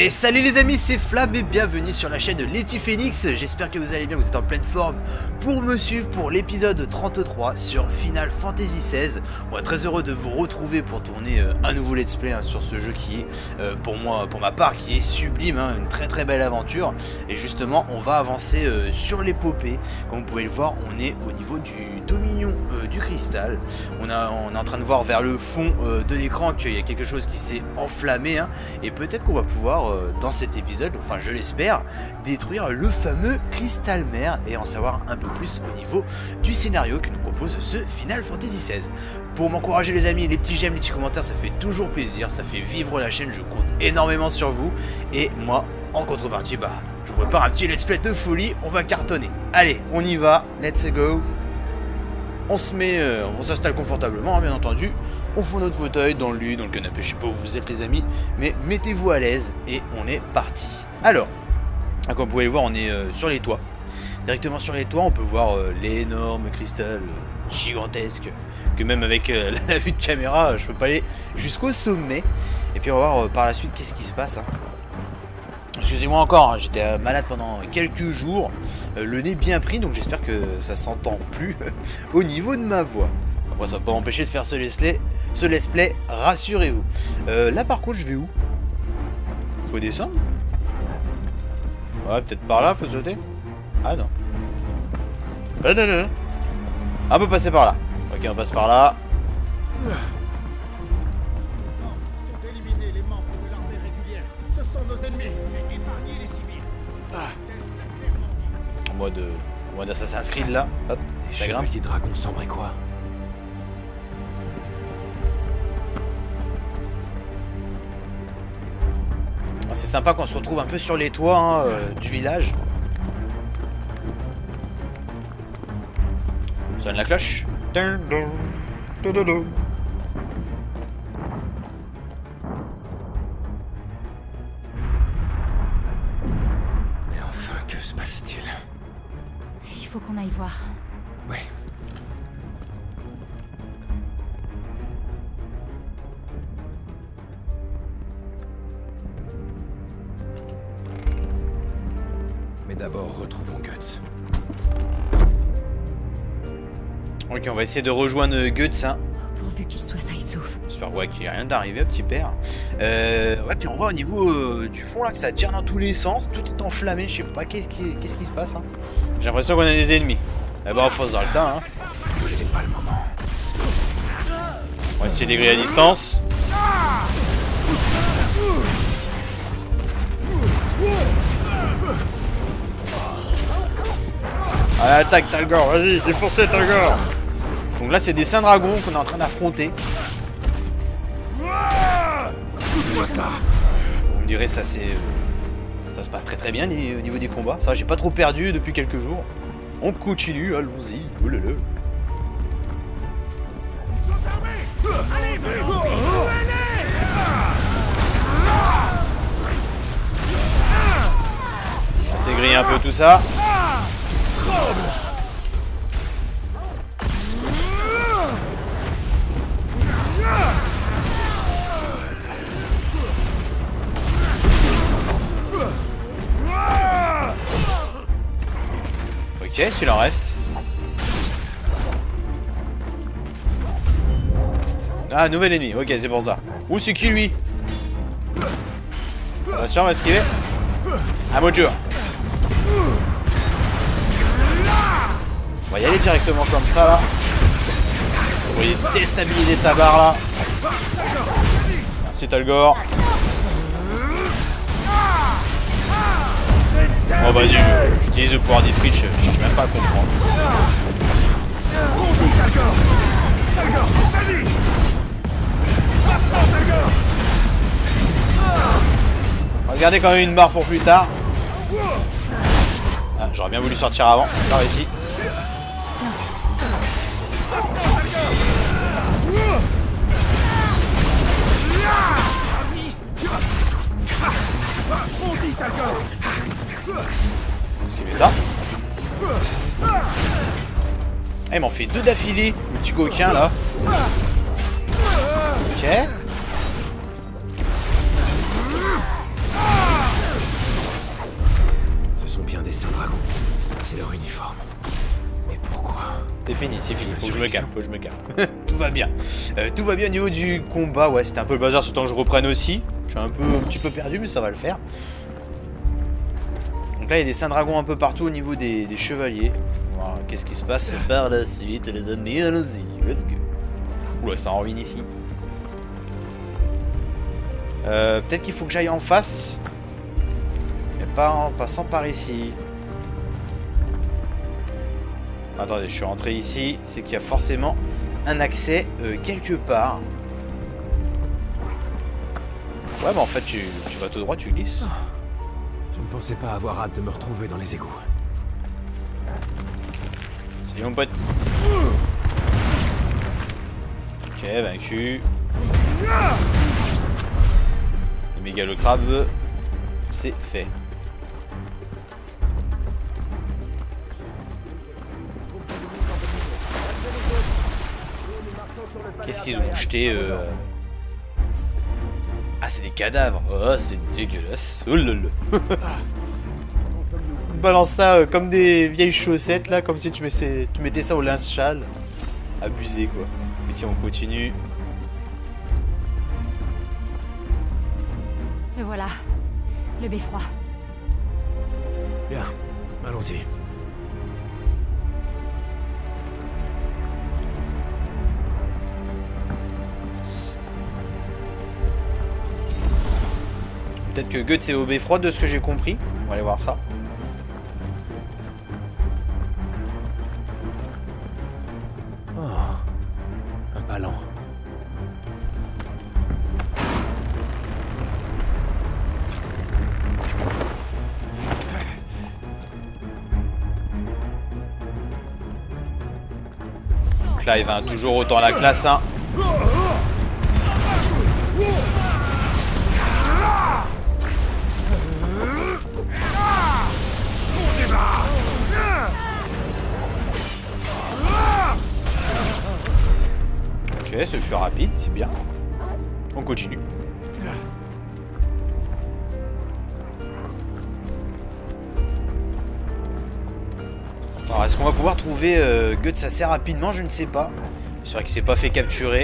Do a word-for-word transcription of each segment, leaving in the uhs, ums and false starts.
Et salut les amis, c'est Flamme et bienvenue sur la chaîne Les Petits Phoenix. J'espère que vous allez bien, vous êtes en pleine forme pour me suivre pour l'épisode trente-trois sur Final Fantasy seize. On est très heureux de vous retrouver pour tourner euh, un nouveau let's play hein, sur ce jeu qui est, euh, pour moi, pour ma part, qui est sublime, hein, une très très belle aventure. Et justement, on va avancer euh, sur l'épopée. Comme vous pouvez le voir, on est au niveau du Dominion euh, du Cristal. On, a, on est en train de voir vers le fond euh, de l'écran qu'il y a quelque chose qui s'est enflammé. Hein, et peut-être qu'on va pouvoir dans cet épisode, enfin je l'espère, détruire le fameux Cristal Mère et en savoir un peu plus au niveau du scénario que nous propose ce Final Fantasy seize. Pour m'encourager les amis, les petits j'aime, les petits commentaires, ça fait toujours plaisir, ça fait vivre la chaîne, je compte énormément sur vous. Et moi, en contrepartie, bah, je vous prépare un petit let's play de folie, on va cartonner. Allez, on y va, let's go. On se met, euh, on s'installe confortablement, hein, bien entendu. On fout notre fauteuil dans le lit, dans le canapé, je sais pas où vous êtes les amis, mais mettez-vous à l'aise et on est parti. Alors, comme vous pouvez le voir, on est euh, sur les toits. Directement sur les toits, on peut voir euh, l'énorme cristal euh, gigantesque, que même avec euh, la vue de caméra, je peux pas aller jusqu'au sommet. Et puis on va voir euh, par la suite qu'est-ce qui se passe. Hein. Excusez-moi encore, hein, j'étais euh, malade pendant quelques jours, euh, le nez bien pris, donc j'espère que ça s'entend plus au niveau de ma voix. Après, ça va pas m'empêcher de faire ce let's play. Ce let's play, rassurez-vous. Euh, là par contre, je vais où? Faut descendre? Ouais, peut-être par là, faut sauter? Ah non. Ah non, non, non. On peut passer par là. Ok, on passe par là. Sont éliminés les membres de l'armée régulière. Ce sont nos ennemis. Épargnez les civils. Ah. En mode, en mode Assassin's Creed là. Hop. Les chevaliers dragons sombre et quoi? C'est sympa qu'on se retrouve un peu sur les toits hein, euh, du village. Sonne la cloche. Mais enfin, que se passe-t-il? Il faut qu'on aille voir. Ouais. Mais d'abord, retrouvons Guts. Ok, on va essayer de rejoindre Guts. Hein. Pourvu qu'il soit sain et sauf. J'espère ouais, qu'il n'y a rien d'arrivé, petit père. Euh, ouais, puis on voit au niveau euh, du fond là que ça tire dans tous les sens. Tout est enflammé. Je sais pas qu'est-ce qui, qu'est-ce qui se passe. Hein. J'ai l'impression qu'on a des ennemis. D'abord, on fonce dans le tas. Hein. C'est pas le moment. On va essayer des grilles à distance. Allez, attaque Talgor, vas-y, défoncez Talgor. Donc là, c'est des saints dragons qu'on est en train d'affronter. Moi ça. Vous me direz, ça c'est, ça se passe très très bien au niveau des combats. Ça, j'ai pas trop perdu depuis quelques jours. On continue, allons-y. Oh là là. On s'est grillé un peu tout ça. Ok, s'il en reste. Ah, nouvel ennemi. Ok, c'est pour ça. Ouh, c'est qui lui? Attention, on va esquiver. À mon tour. On va y aller directement comme ça là. Vous voyez déstabiliser sa barre là. Merci Talgor. Oh vas-y, j'utilise le pouvoir des friches, je cherche même pas à comprendre. On va garder quand même une barre pour plus tard. Ah, j'aurais bien voulu sortir avant, j'ai réussi. Esquiver ça. Ah, il m'en fait deux d'affilée, le petit coquin là. Ok. des Saints Dragons. C'est leur uniforme. Mais pourquoi? C'est fini, c'est fini. Faut que je me calme, faut que je me calme. Tout va bien. Euh, tout va bien au niveau du combat. Ouais, c'était un peu le bazar, ce temps que je reprenne aussi. Je suis un peu, un petit peu perdu, mais ça va le faire. Donc là, il y a des Saints Dragons un peu partout au niveau des, des chevaliers. Voilà, qu'est-ce qui se passe par la suite, les amis? Allons-y, let's go. Oula, ça en ruine ici. Euh, Peut-être qu'il faut que j'aille en face. Mais pas en passant par ici. Attendez, je suis rentré ici. C'est qu'il y a forcément un accès euh, quelque part. Ouais, mais en fait, tu, tu vas tout droit, tu glisses. Je ne pensais pas avoir hâte de me retrouver dans les égouts. Salut mon pote. Ok, vaincu. Les mégalocrabes, c'est fait. Qu'est-ce qu'ils ont jeté euh... Ah, c'est des cadavres. Oh, c'est dégueulasse. Oh là là. Balance ça euh, comme des vieilles chaussettes là, comme si tu mettais, tu mettais ça au linge-sale. Abusé quoi. Ok, on continue. Le voilà. Le beffroi. Bien, allons-y. Peut-être que Guts est au beffroi de ce que j'ai compris. On va aller voir ça. Oh, un ballon. Donc là, il va toujours autant la classe un. Ok, ce fut rapide, c'est bien. On continue. Alors, est-ce qu'on va pouvoir trouver euh, Guts assez rapidement? Je ne sais pas. C'est vrai qu'il s'est pas fait capturer.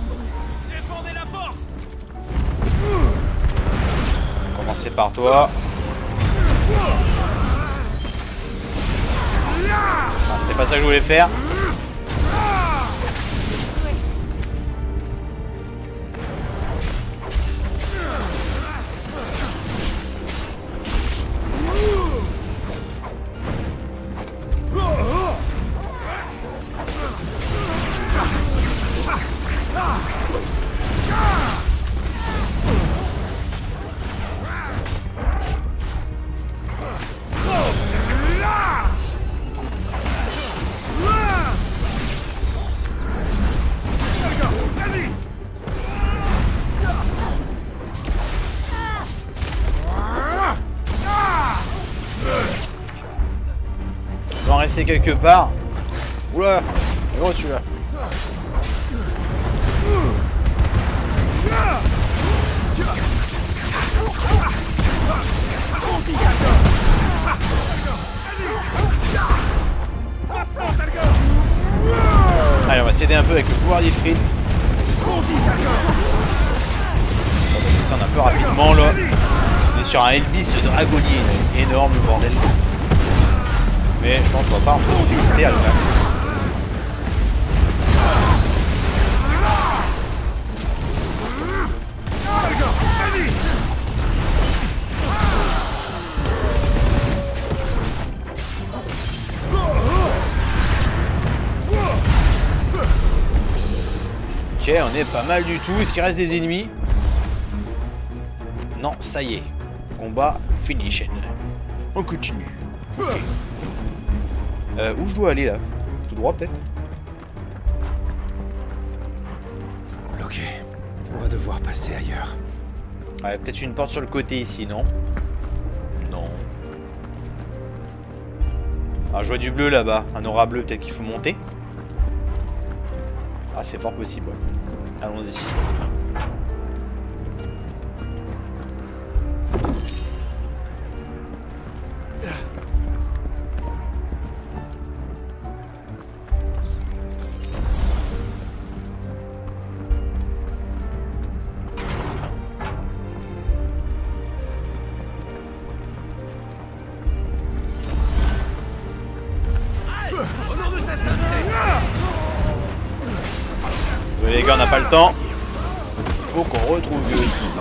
On va commencer par toi. Ah, c'était pas ça que je voulais faire. On va en rester quelque part. Oula, gros celui-là. Allez, on va s'aider un peu avec le pouvoir d'Ifrit. On va descendre un peu rapidement là. On est sur un Elvis dragonnier, énorme le bordel. Mais je pense qu'on va pas en faire difficulté à le faire. Ok, on est pas mal du tout. Est-ce qu'il reste des ennemis? Non, ça y est. Combat finish. On continue. Okay. Euh, où je dois aller là? Tout droit peut-être? Ok, on va devoir passer ailleurs. Ouais, peut-être une porte sur le côté ici, non? Non. Ah, je vois du bleu là-bas. Un aura bleu, peut-être qu'il faut monter. Ah, c'est fort possible. Ouais. Allons-y. les gars, on n'a pas le temps. Il faut qu'on retrouve Guts.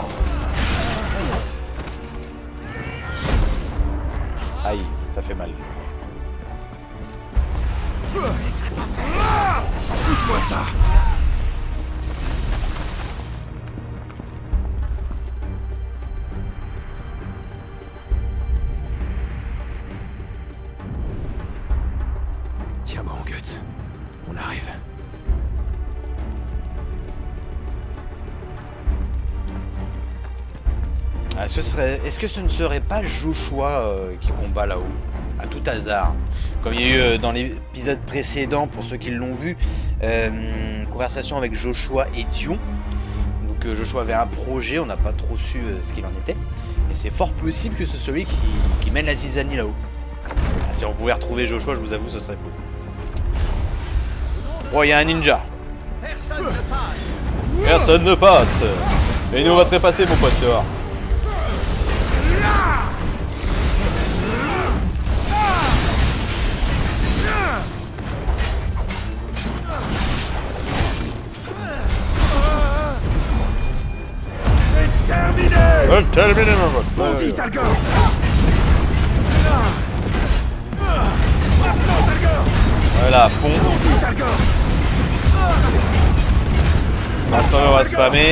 Aïe, ça fait mal. Pousse-moi ça. Tiens bon, Guts. On arrive. Ah, ce serait... Est-ce que ce ne serait pas Joshua euh, qui combat là-haut? À tout hasard. Comme il y a eu euh, dans l'épisode précédent, pour ceux qui l'ont vu, euh, conversation avec Joshua et Dion. Donc euh, Joshua avait un projet, on n'a pas trop su euh, ce qu'il en était. Et c'est fort possible que ce soit celui qui, qui mène la zizanie là-haut. Ah, si on pouvait retrouver Joshua, je vous avoue, ce serait cool. Oh, il y a un ninja. Personne ne passe. Personne ne passe. Et nous on va trépasser mon pote dehors. Terminé mon pote. Bandit, Talgor. Voilà, fond. On va spammer, on va spammer.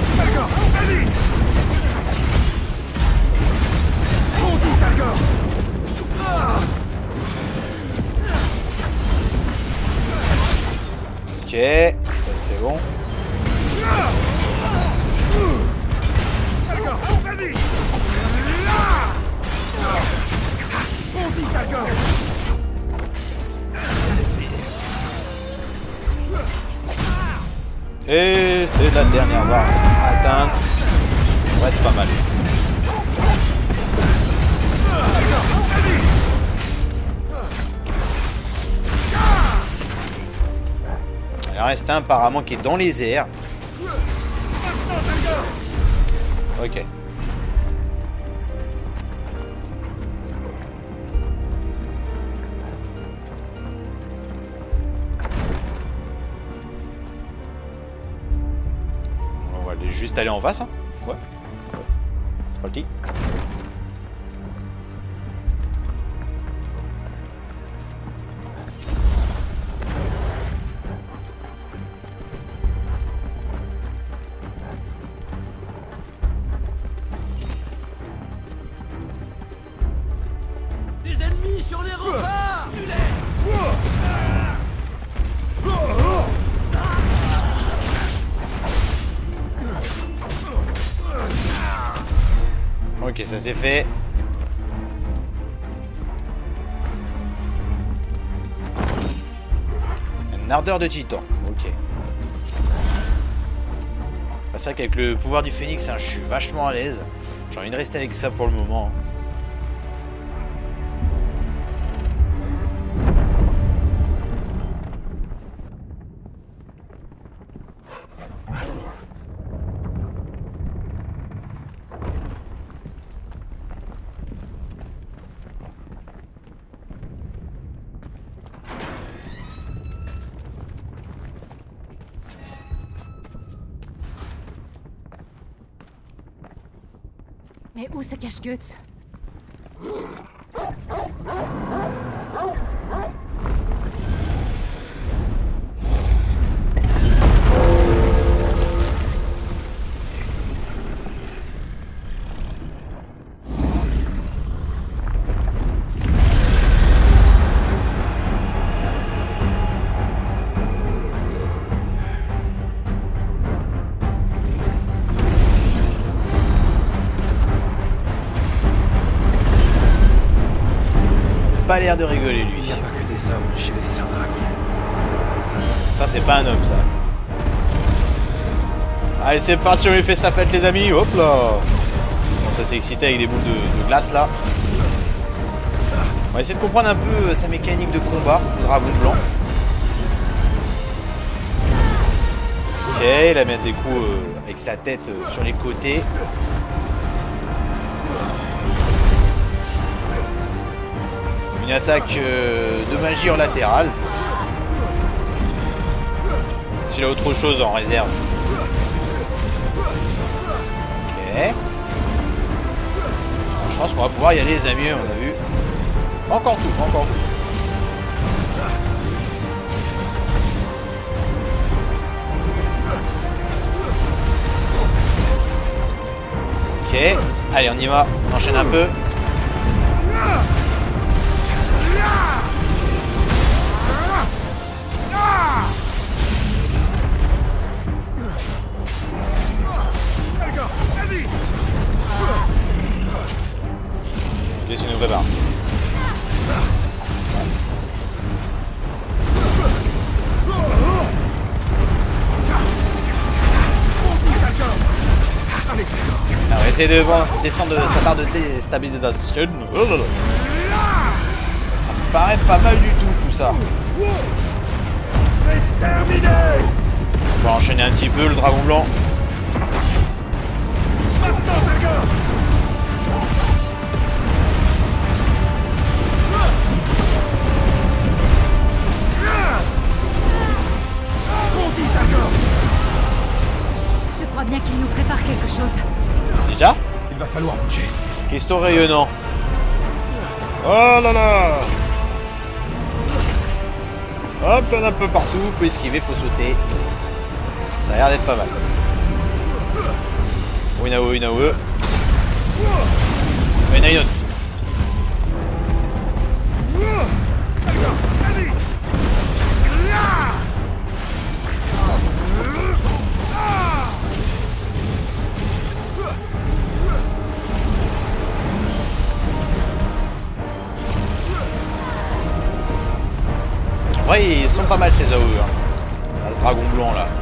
Ok, ça c'est bon. Et c'est la dernière barre à atteindre. Ça va être pas mal. Il en reste un apparemment qui est dans les airs. Ok. On va aller juste aller en face. Hein. Ouais. C'est parti. Ok, ça c'est fait. Une ardeur de titan. Ok. Bah, c'est vrai qu'avec le pouvoir du phénix, hein, je suis vachement à l'aise. J'ai envie de rester avec ça pour le moment. Hein. Mais où se cache Guts? Pas l'air de rigoler lui. Il n'y a pas que des hommes chez les saints dragons. Ça c'est pas un homme ça. Allez c'est parti, on lui fait sa fête les amis. Hop là. Ça s'est excité avec des boules de, de glace là. On va essayer de comprendre un peu sa mécanique de combat, le dragon blanc. Ok, il a mis des coups euh, avec sa tête euh, sur les côtés. Une attaque euh, de magie en latéral. s'il a autre chose en réserve. Ok. Je pense qu'on va pouvoir y aller les amis, on a vu. Encore tout, encore tout. Ok, allez on y va, on enchaîne un peu. Qu'est-ce qu'il nous prépare? On va essayer de descendre de sa part de déstabilisation. Oh là là. Ça me paraît pas mal du tout tout ça. On va enchaîner un petit peu le dragon blanc. Je crois bien qu'il nous prépare quelque chose. Déjà? Il va falloir bouger. Cristaux rayonnants. Oh là là. Hop, il y en a un peu partout. Faut esquiver, faut sauter. Ça a l'air d'être pas mal. Oh, une A O E, une A O E. Il y en a une autre. Ouais, ils sont pas mal ces A O E. Hein. À ce dragon blanc là.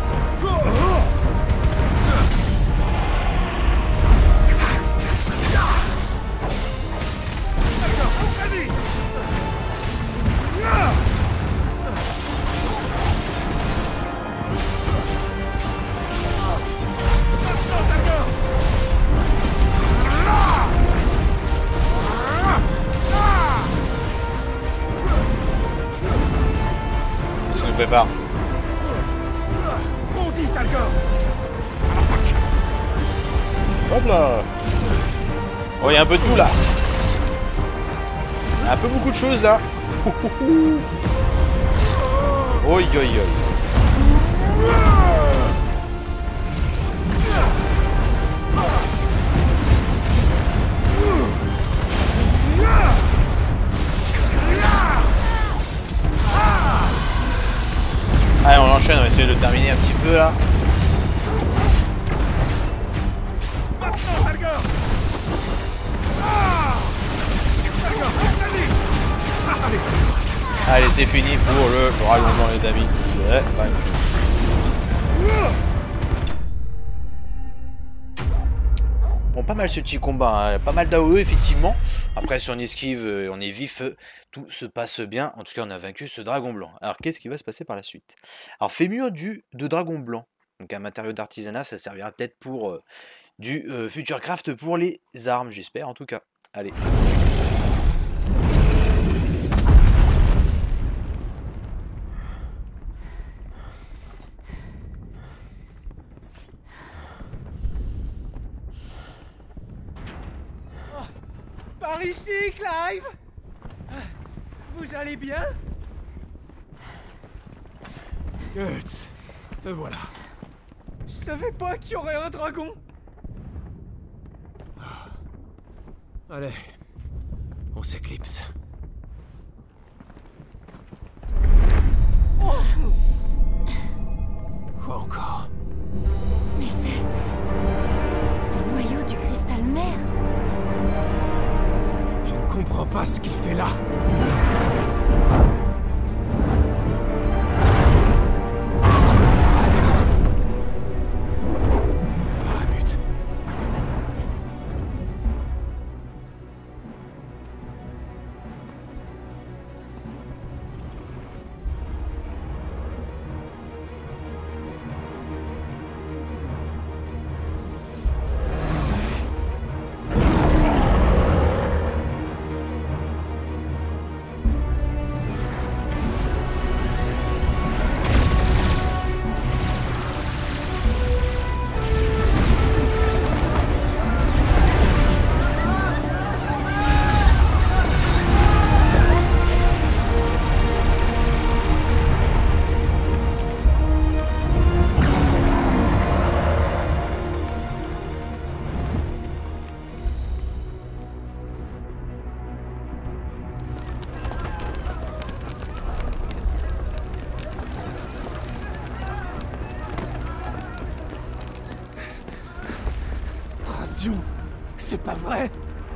Prépare. Hop là. Oh, il y a un peu de tout là. Il y a un peu beaucoup de choses là. Oi oi oi. Allez, on enchaîne, on va essayer de le terminer un petit peu là. Allez, c'est fini pour le dragon blanc les amis. Ouais, pas une chose. Bon, pas mal ce petit combat, hein. Pas mal d'A O E effectivement. Après, si on esquive, on est vif, tout se passe bien. En tout cas, on a vaincu ce dragon blanc. Alors, qu'est-ce qui va se passer par la suite? Alors, fémur du de dragon blanc. Donc, un matériau d'artisanat, ça servira peut-être pour euh, du euh, future craft pour les armes, j'espère en tout cas. Allez. Par ici, Clive! Vous allez bien? Guts, te voilà. Je savais pas qu'il y aurait un dragon! Allez, on s'éclipse. Oh. Quoi encore? Mais c'est... le noyau du cristal mère. Je ne comprends pas ce qu'il fait là. Bahamut. C'est pas vrai.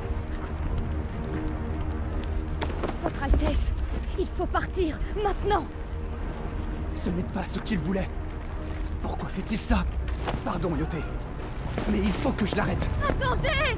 Votre Altesse, il faut partir, maintenant. Ce n'est pas ce qu'il voulait. Pourquoi fait-il ça? Pardon, Yoté. Mais il faut que je l'arrête. Attendez!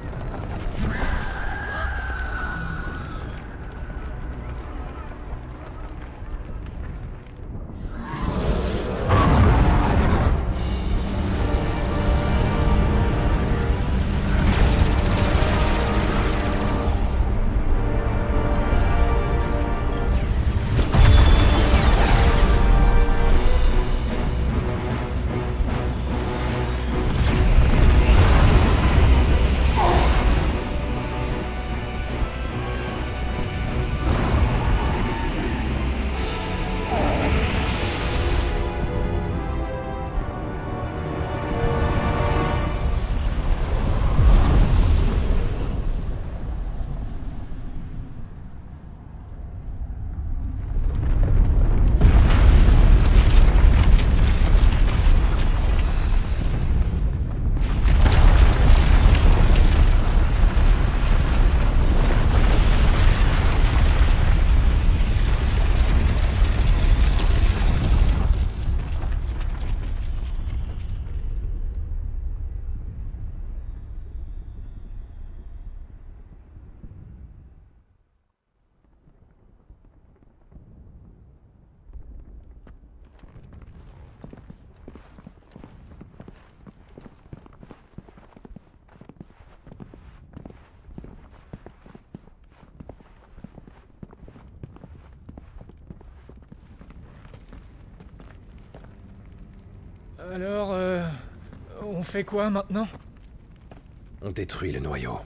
Alors, euh... on fait quoi maintenant? On détruit le noyau.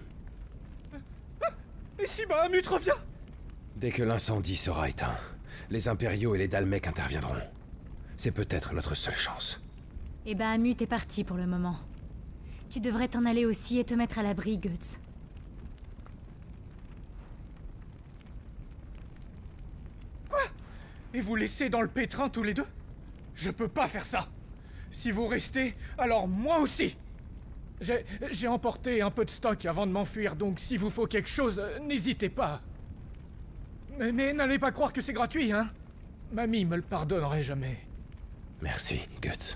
Et si Bahamut revient? Dès que l'incendie sera éteint, les impériaux et les Dalmecs interviendront. C'est peut-être notre seule chance. Et Bahamut est parti pour le moment. Tu devrais t'en aller aussi et te mettre à l'abri, Guts. Quoi? Et vous laissez dans le pétrin tous les deux? Je peux pas faire ça. Si vous restez, alors moi aussi. J'ai... j'ai emporté un peu de stock avant de m'enfuir, donc s'il vous faut quelque chose, euh, n'hésitez pas. Mais, mais n'allez pas croire que c'est gratuit, hein? Mamie me le pardonnerait jamais. Merci, Guts.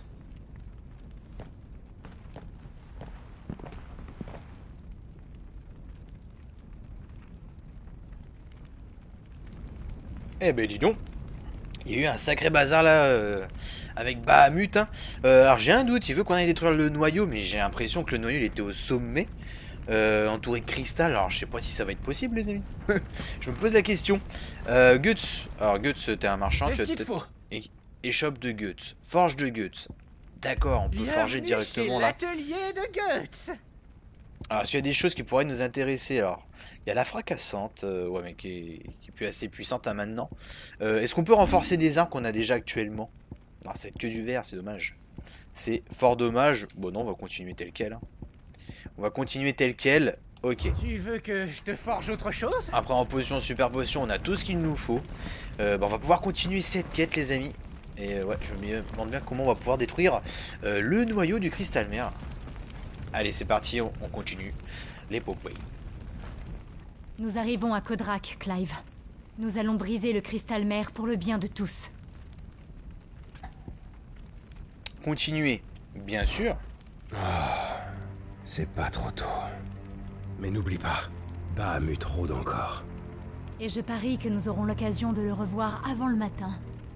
Eh ben dis donc, il y a eu un sacré bazar là euh, avec Bahamut. Hein. Euh, alors j'ai un doute, il veut qu'on aille détruire le noyau, mais j'ai l'impression que le noyau il était au sommet, euh, entouré de cristal. Alors je sais pas si ça va être possible, les amis. Je me pose la question. Euh, Guts, alors Guts, t'es un marchand. Qu'est-ce qu'il te faut? É échoppe de Guts, forge de Guts. D'accord, on peut Bienvenue forger directement chez là. l'atelier de Guts. Alors, s'il y a des choses qui pourraient nous intéresser, alors, il y a la fracassante, euh, ouais, mais qui est, qui est plus assez puissante hein, maintenant. Euh, Est-ce qu'on peut renforcer des armes qu'on a déjà actuellement? Alors, c'est que du verre, c'est dommage. C'est fort dommage. Bon, non, on va continuer tel quel. Hein. On va continuer tel quel. Ok. Tu veux que je te forge autre chose? Après, en potion, super potion, on a tout ce qu'il nous faut. Euh, bah, on va pouvoir continuer cette quête, les amis. Et euh, ouais, je me demande bien comment on va pouvoir détruire euh, le noyau du cristal mer. Allez, c'est parti, on, on continue l'épopée. Nous arrivons à Kodrak, Clive. Nous allons briser le cristal mer pour le bien de tous. Continuer, bien sûr. Oh, c'est pas trop tôt. Mais n'oublie pas, Bahamut rôde encore. Et je parie que nous aurons l'occasion de le revoir avant le matin.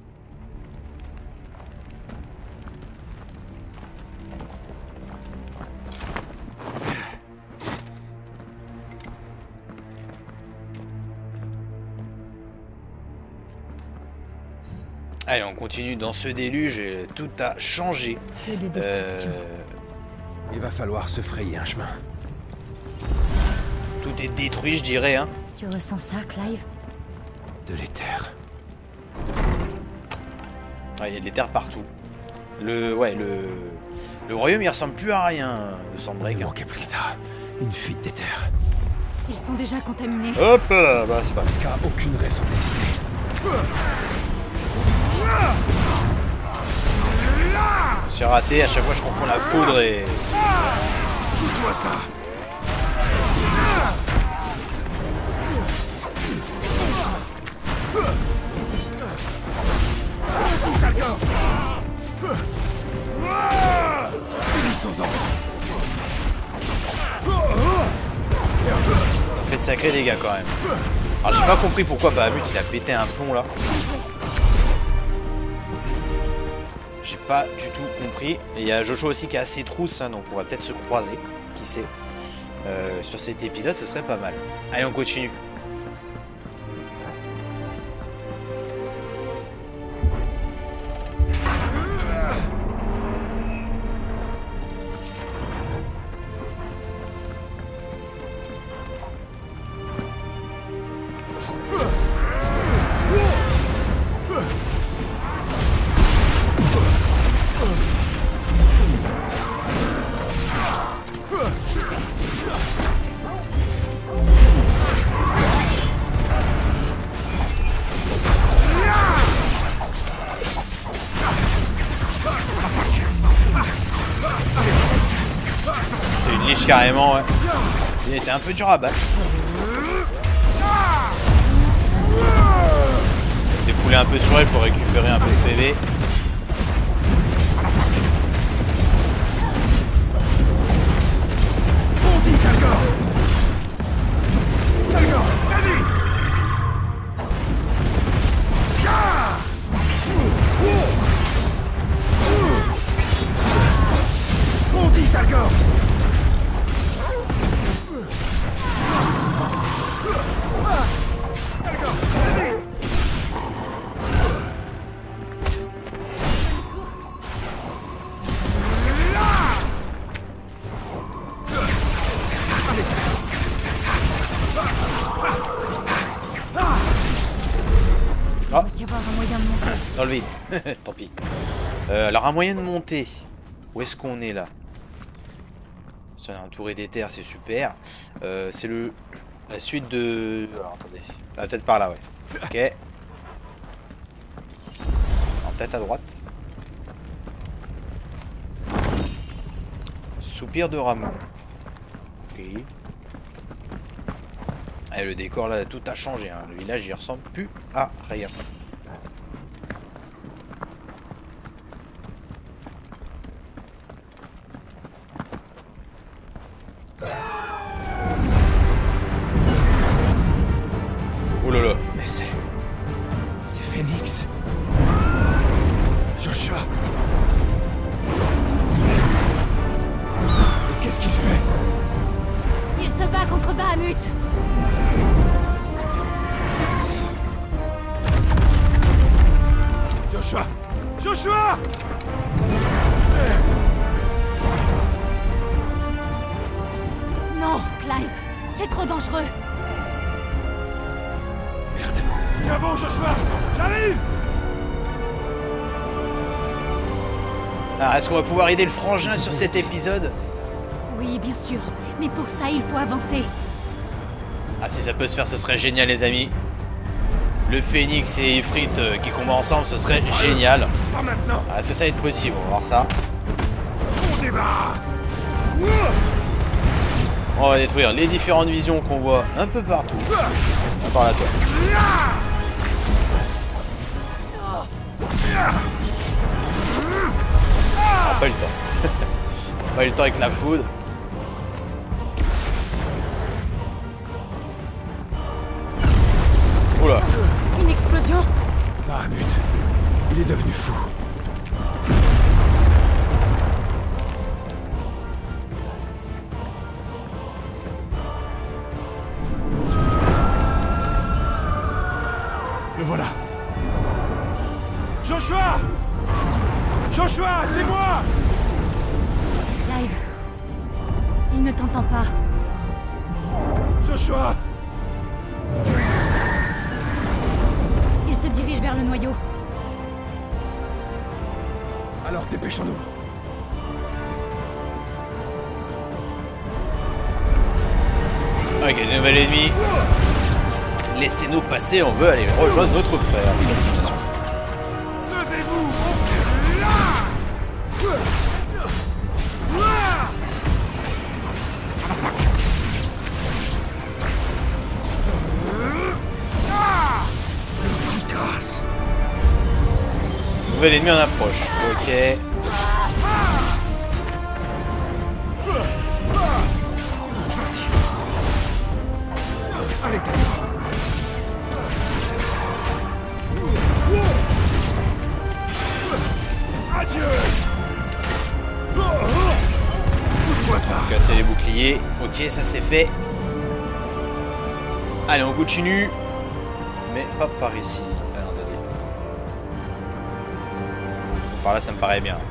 Allez, on continue dans ce déluge, et tout a changé. Que de destruction. Euh, Il va falloir se frayer un chemin. tout est détruit, je dirais. Hein. Tu ressens ça, Clive? De l'éther. Ah, il y a de l'éther partout. Le, ouais, le, le royaume, il ressemble plus à rien, le Sandbreak. Il ne manquait plus que ça. Une fuite d'éther. Ils sont déjà contaminés. Hop là, bah c'est pas Parce qu'il n'y a aucune raison d'hésiter. C'est raté, à chaque fois je confonds la foudre et... Pousse-moi ça. sacrés dégâts quand même. Alors j'ai pas compris pourquoi Bahamut il a pété un plomb là. J'ai pas du tout compris. Et il y a Joshua aussi qui a assez trousse, hein, donc on va peut-être se croiser. Qui sait. Euh, sur cet épisode, ce serait pas mal. Allez, on continue. Carrément, ouais. Il était un peu dur à battre. Défouler un peu sur elle pour récupérer un peu de P V. Ah. Il va y avoir un moyen de monter. Dans le vide. Tant pis. Euh, alors un moyen de monter. Où est-ce qu'on est là? Si on est entouré des terres, c'est super. Euh, c'est le la suite de. Alors attendez. Ah, peut-être par là, ouais. Ok. Peut-être à droite. Soupir de Rameau. Ok. Et le décor là, tout a changé. Hein. Le village il ressemble plus à rien. Oh là là. Mais c'est... c'est Phénix. Joshua. Mais qu'est-ce qu'il fait? Il se bat contre Bahamut. Joshua! Joshua! Non, Clive, c'est trop dangereux. Merde! Tiens bon, Joshua! J'arrive! Alors, est-ce qu'on va pouvoir aider le frangin sur cet épisode? Oui, bien sûr. Mais pour ça, il faut avancer. Ah, si ça peut se faire, ce serait génial, les amis. Le Phénix et Ifrit euh, qui combattent ensemble, ce serait génial. Pas maintenant! Ah, est-ce que ça va être possible? On va voir ça. On débat! On va détruire les différentes visions qu'on voit un peu partout. À part la toi. Ah, pas eu le temps. Pas eu le temps avec la foudre. Oula. Une explosion. Bahamut, il est devenu fou. Le voilà. Joshua! Joshua, c'est moi! Clive. Il ne t'entend pas. Joshua! Il se dirige vers le noyau. Alors dépêchons-nous. Ok, nouvel ennemi. Laissez-nous passer, on veut aller rejoindre notre frère. Levez-vous! Grâce. Nouvel ennemi en approche. Ok. ok, ça c'est fait. Allez, on continue. Mais pas par ici. Ah, non, attendez. Par là, ça me paraît bien.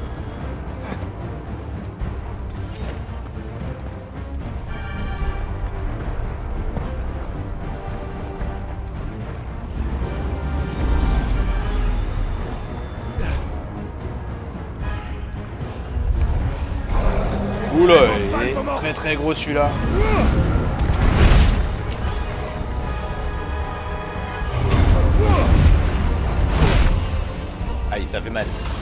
Oula, il est très très gros celui-là. Aïe, ça fait mal.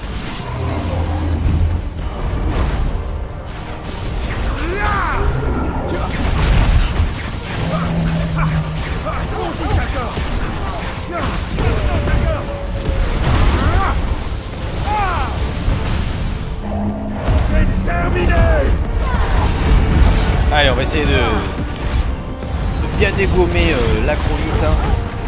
Allez, on va essayer de, de bien dégommer euh, l'acromite. Hein.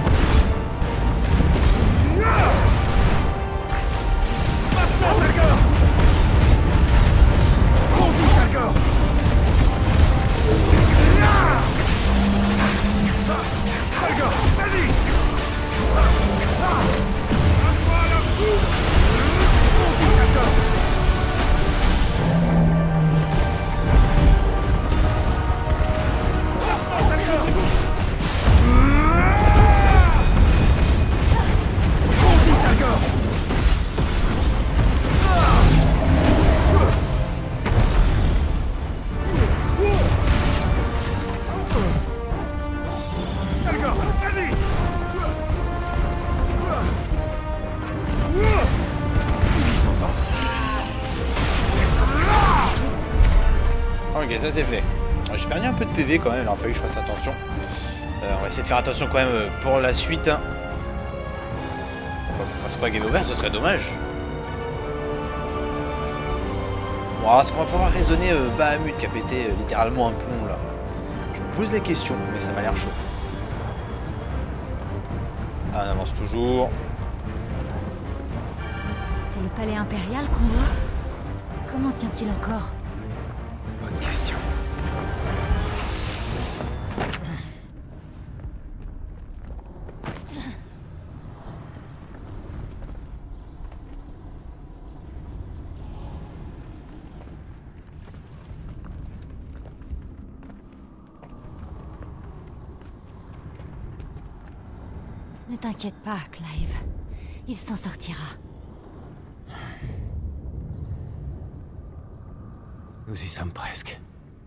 Ok, ça c'est fait. J'ai perdu un peu de P V quand même, il a fallu que je fasse attention. Euh, on va essayer de faire attention quand même pour la suite. Hein. Enfin, qu'on fasse pas game over, ce serait dommage. Bon, alors est-ce qu'on va pouvoir raisonner euh, Bahamut qui a pété euh, littéralement un plomb là? Je me pose la question, mais ça m'a l'air chaud. Ah, on avance toujours. C'est le palais impérial qu'on voit. Comment tient-il encore? Bonne question. Ne t'inquiète pas, Clive. Il s'en sortira. Nous y sommes presque.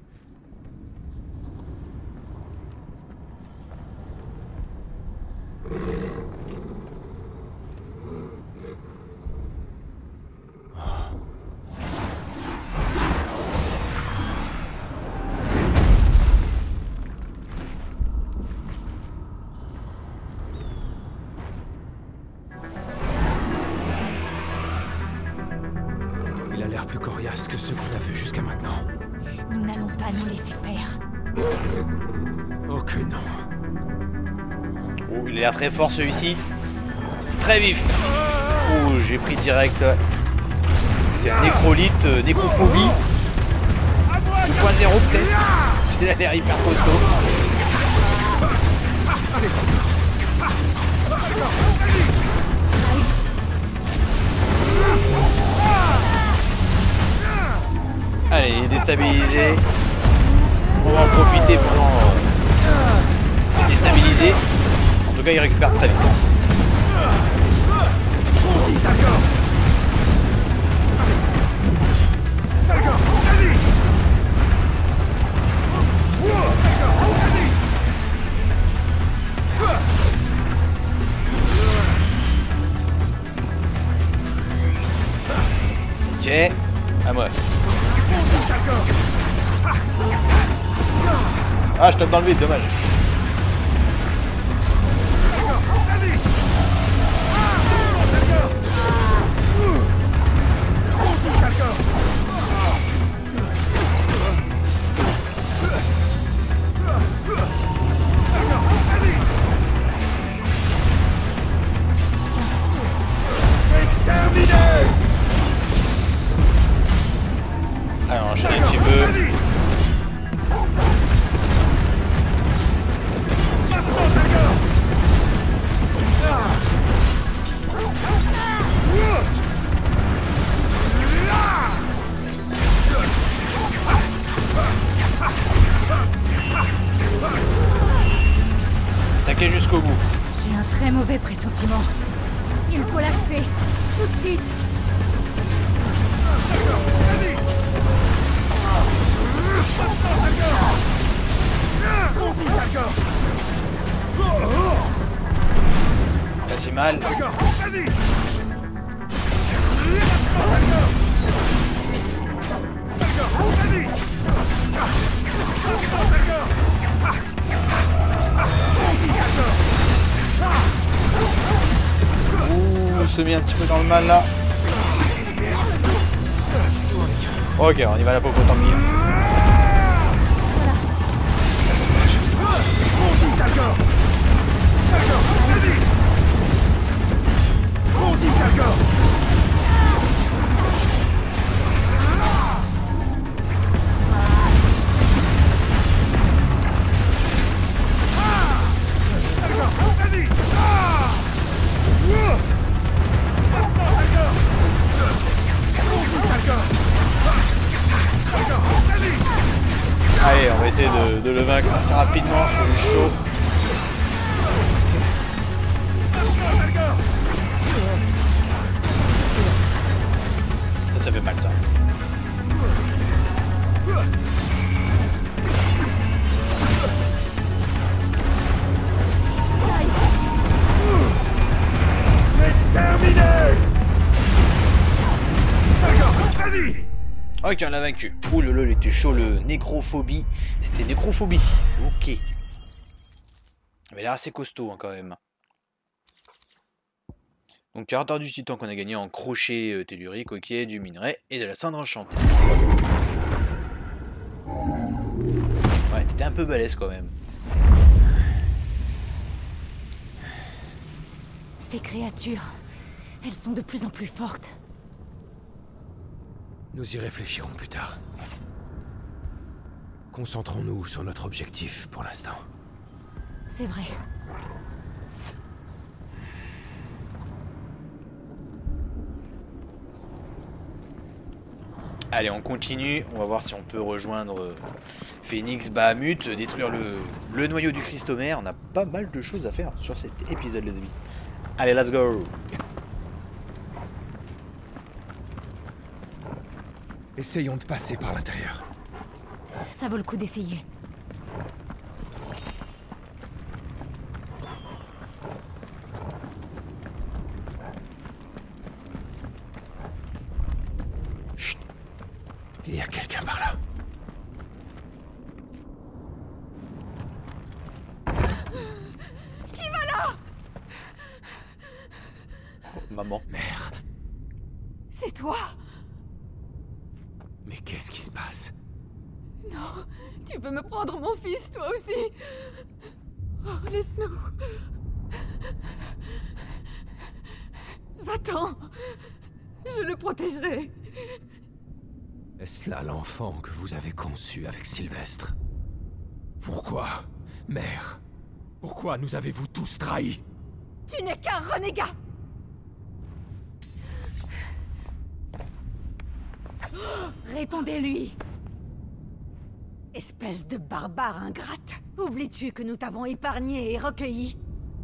Il a l'air plus coriace que ceux qu'on a vus jusqu'à maintenant. Nous n'allons pas nous laisser faire. Oh que non. Oh, il a l'air très fort celui-ci. Très vif. Oh, j'ai pris direct. C'est un nécrolite, euh, nécrophobie. deux point zéro peut-être. Il a l'air hyper costaud. Allez, il est déstabilisé. On va en profiter pendant euh, déstabiliser. En tout cas, il récupère très vite. Ok, à moi. Ah, je tape dans le vide, dommage. Allez, on enchaîne un petit peu. mauvais pressentiment. Il faut l'achever, tout de suite. Pas si mal. Ouh, on se met un petit peu dans le mal là. Ok, on y va la popo, tant mieux. Allez, on va essayer de, de le vaincre assez rapidement sur du chaud. Ça, ça fait mal ça. C'est terminé. D'accord, vas-y. Ok, on l'a vaincu. Ouh là là, il était chaud, le nécrophobie. C'était nécrophobie. Ok. Il avait l'air assez costaud hein, quand même. Donc, caractère du titan qu'on a gagné en crochet euh, tellurique, ok, du minerai et de la cendre enchantée. Ouais, t'étais un peu balèze quand même. Ces créatures, elles sont de plus en plus fortes. Nous y réfléchirons plus tard. Concentrons-nous sur notre objectif pour l'instant. C'est vrai. Allez, on continue. On va voir si on peut rejoindre Phénix, Bahamut, détruire le, le noyau du Christomère. On a pas mal de choses à faire sur cet épisode, les amis. Allez, let's go. Essayons de passer par l'intérieur. Ça vaut le coup d'essayer. Chut. Il y a quelqu'un par là. Qui va là? Oh, maman. Mère. C'est toi? Mais qu'est-ce qui se passe? Non, tu veux me prendre mon fils, toi aussi. Oh, laisse-nous. Va-t'en. Je le protégerai. Est-ce là l'enfant que vous avez conçu avec Sylvestre? Pourquoi, mère? Pourquoi nous avez-vous tous trahis? Tu n'es qu'un renégat. Répondez-lui. Espèce de barbare ingrate. Oublies-tu que nous t'avons épargné et recueilli?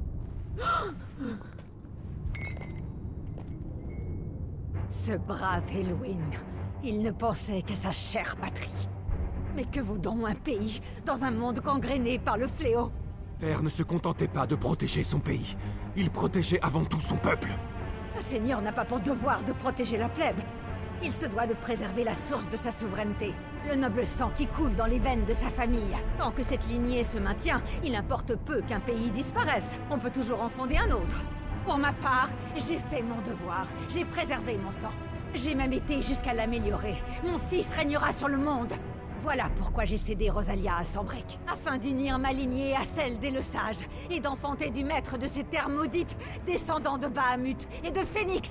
Ce brave Elwyn, il ne pensait qu'à sa chère patrie. Mais que vaut donc un pays dans un monde gangréné par le fléau? Père ne se contentait pas de protéger son pays. Il protégeait avant tout son peuple. Un seigneur n'a pas pour devoir de protéger la plèbe. Il se doit de préserver la source de sa souveraineté, le noble sang qui coule dans les veines de sa famille. Tant que cette lignée se maintient, il importe peu qu'un pays disparaisse. On peut toujours en fonder un autre. Pour ma part, j'ai fait mon devoir. J'ai préservé mon sang. J'ai même été jusqu'à l'améliorer. Mon fils régnera sur le monde. Voilà pourquoi j'ai cédé Rosalia à Sanbreque, afin d'unir ma lignée à celle des Le Sages, et d'enfanter du maître de ces terres maudites, descendant de Bahamut et de Phénix.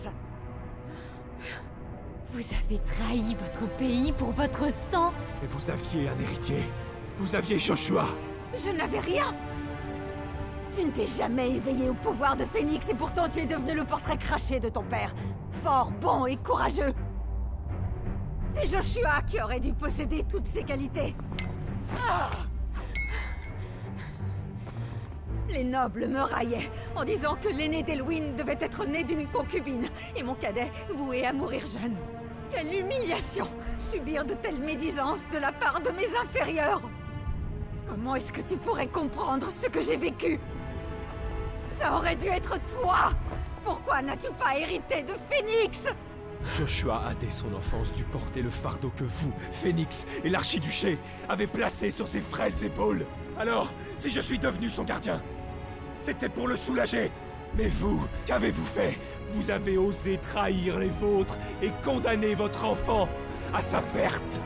Vous avez trahi votre pays pour votre sang? Et vous aviez un héritier. Vous aviez Joshua. Je n'avais rien. Tu ne t'es jamais éveillé au pouvoir de Phénix et pourtant tu es devenu le portrait craché de ton père. Fort, bon et courageux. C'est Joshua qui aurait dû posséder toutes ces qualités. Ah! Les nobles me raillaient en disant que l'aîné d'Elwyn devait être né d'une concubine et mon cadet voué à mourir jeune. Quelle humiliation! Subir de telles médisances de la part de mes inférieurs! Comment est-ce que tu pourrais comprendre ce que j'ai vécu? Ça aurait dû être toi! Pourquoi n'as-tu pas hérité de Phénix? Joshua a dès son enfance dû porter le fardeau que vous, Phénix et l'archiduché, avez placé sur ses frêles épaules. Alors, si je suis devenu son gardien, c'était pour le soulager. Mais vous, qu'avez-vous fait? Vous avez osé trahir les vôtres et condamner votre enfant à sa perte.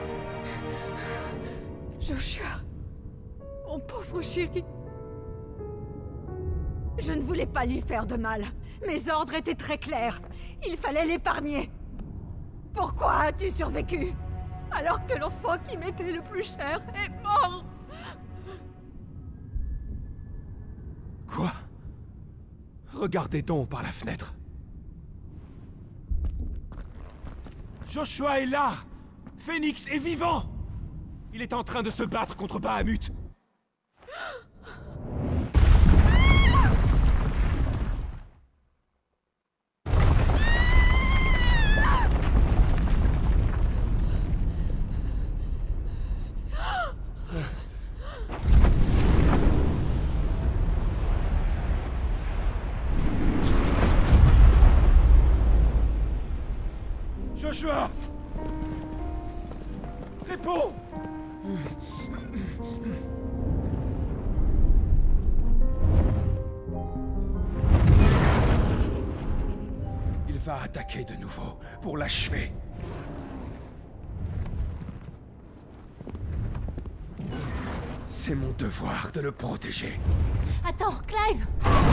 Joshua, mon pauvre chéri. Je ne voulais pas lui faire de mal. Mes ordres étaient très clairs. Il fallait l'épargner. Pourquoi as-tu survécu? Alors que l'enfant qui m'était le plus cher est mort. Quoi? Regardez donc par la fenêtre. Joshua est là! Phénix est vivant! Il est en train de se battre contre Bahamut. Joshua! Réponds! Il va attaquer de nouveau pour l'achever. C'est mon devoir de le protéger. Attends, Clive!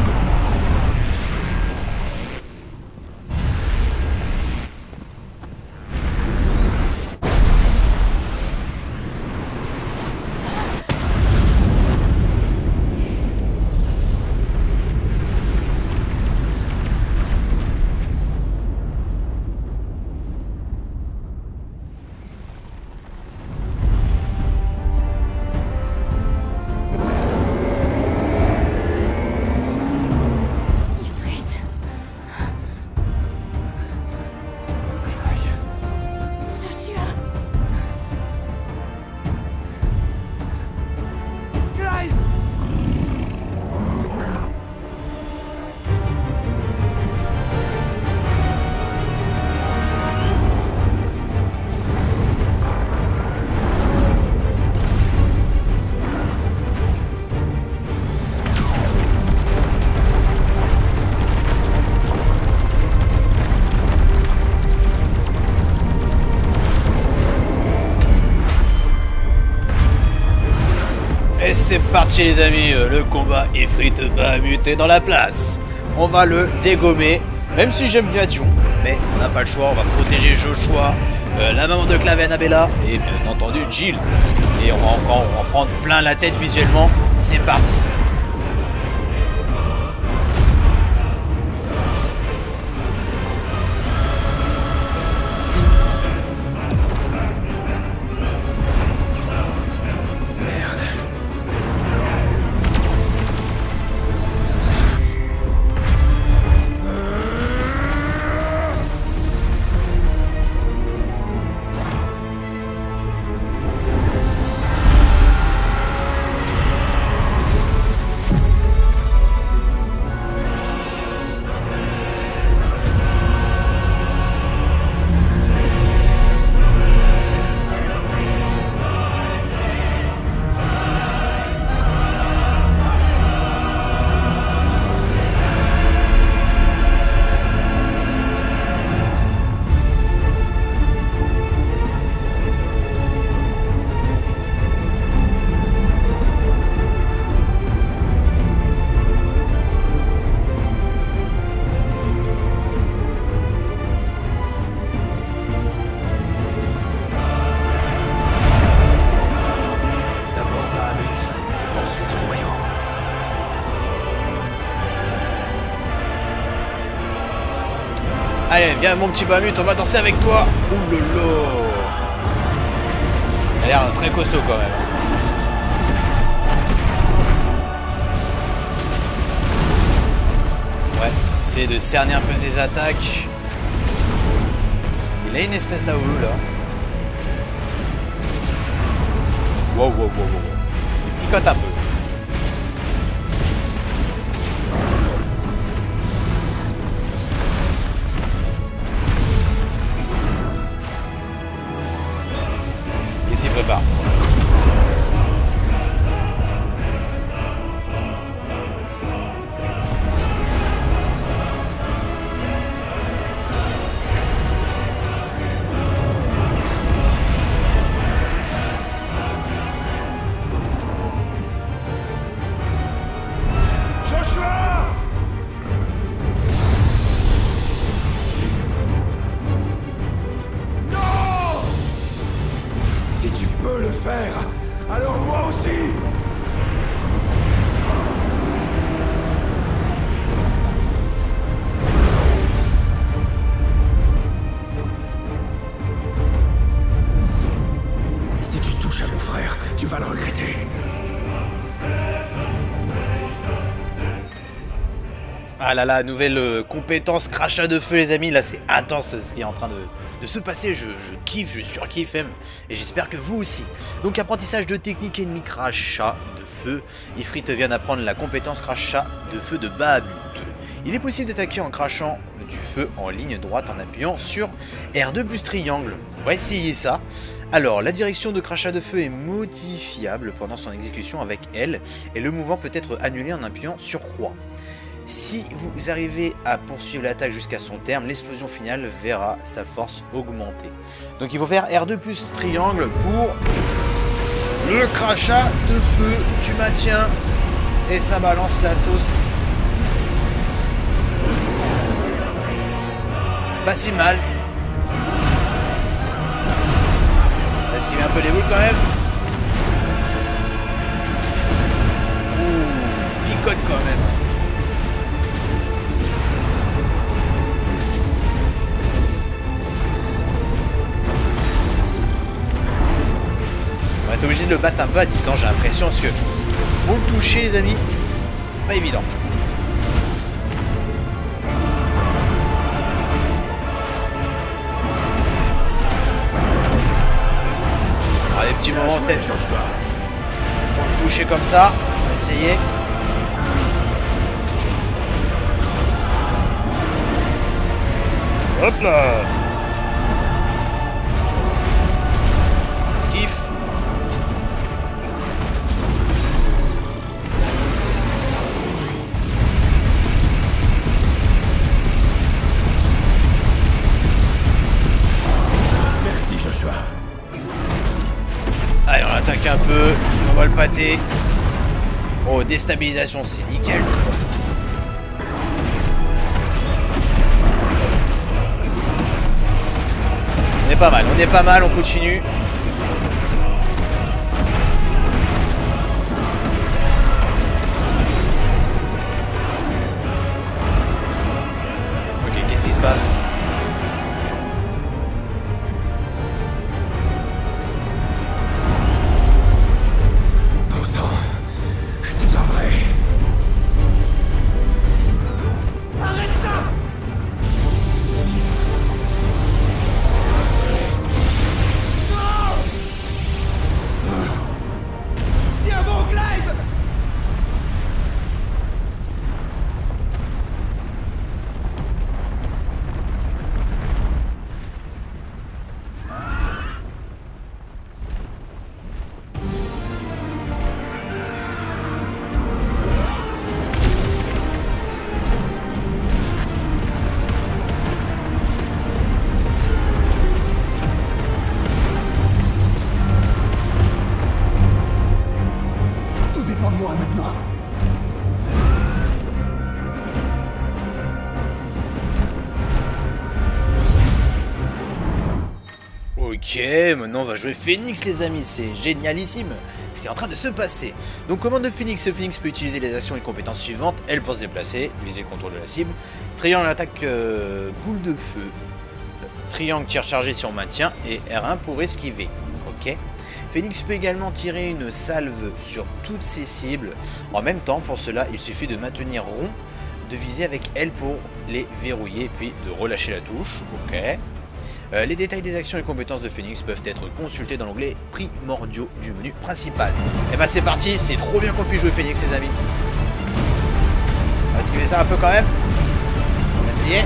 Et c'est parti les amis, le combat Ifrit Bahamut est dans la place. On va le dégommer, même si j'aime bien Dion, mais on n'a pas le choix, on va protéger Joshua, euh, la maman de Clive et Annabella, et bien entendu Jill. Et on va encore on va prendre plein la tête visuellement, c'est parti. Allez, viens mon petit Bahamut, on va danser avec toi. Ouh lolo. Il a l'air très costaud quand même. Essayer de cerner un peu ses attaques. Il a une espèce d'A O E là. Wow, wow, wow, wow. Il picote un peu. Il s'y prépare. Alors moi aussi. Si tu touches à mon frère, tu vas le regretter. Ah là là, nouvelle euh, compétence crachat de feu les amis, là c'est intense ce qui est en train de, de se passer, je, je kiffe, je surkiffe même, et j'espère que vous aussi. Donc apprentissage de technique ennemi crachat de feu, Ifrit vient d'apprendre la compétence crachat de feu de Bahamut. Il est possible d'attaquer en crachant du feu en ligne droite en appuyant sur R deux plus triangle. On va essayer ça. Alors, la direction de crachat de feu est modifiable pendant son exécution avec L, et le mouvement peut être annulé en appuyant sur croix. Si vous arrivez à poursuivre l'attaque jusqu'à son terme, l'explosion finale verra sa force augmenter. Donc il faut faire R deux plus triangle pour le crachat de feu. Tu maintiens et ça balance la sauce. C'est pas si mal. Esquiver un peu les boules quand même. Ouh, picote quand même. On va être obligé de le battre un peu à distance, j'ai l'impression, parce que pour le toucher les amis, c'est pas évident. Alors des petits moments peut-être pour le toucher comme ça, on va essayer. Hop là. Esquive. Allez, on attaque un peu, on va le pâter. Oh, déstabilisation, c'est nickel. On est pas mal, on est pas mal, on continue. Ok, qu'est-ce qui se passe ? C'est pas vrai. Arrête ça! Non! Tiens bon, Clyde! Moi maintenant. Ok, maintenant on va jouer Phoenix les amis, c'est génialissime ce qui est en train de se passer. Donc commande de Phoenix, ce Phoenix peut utiliser les actions et compétences suivantes, L pour se déplacer, viser le contrôle de la cible, triangle attaque euh, boule de feu, triangle tir chargé si on maintient, et R un pour esquiver. Ok. Phoenix peut également tirer une salve sur toutes ses cibles. En même temps, pour cela, il suffit de maintenir rond de viser avec L pour les verrouiller, puis de relâcher la touche. Ok. Euh, les détails des actions et compétences de Phoenix peuvent être consultés dans l'onglet primordiaux du menu principal. Et bah c'est parti, c'est trop bien qu'on puisse jouer Phoenix, les amis. On va esquiver ça un peu quand même. On va essayer.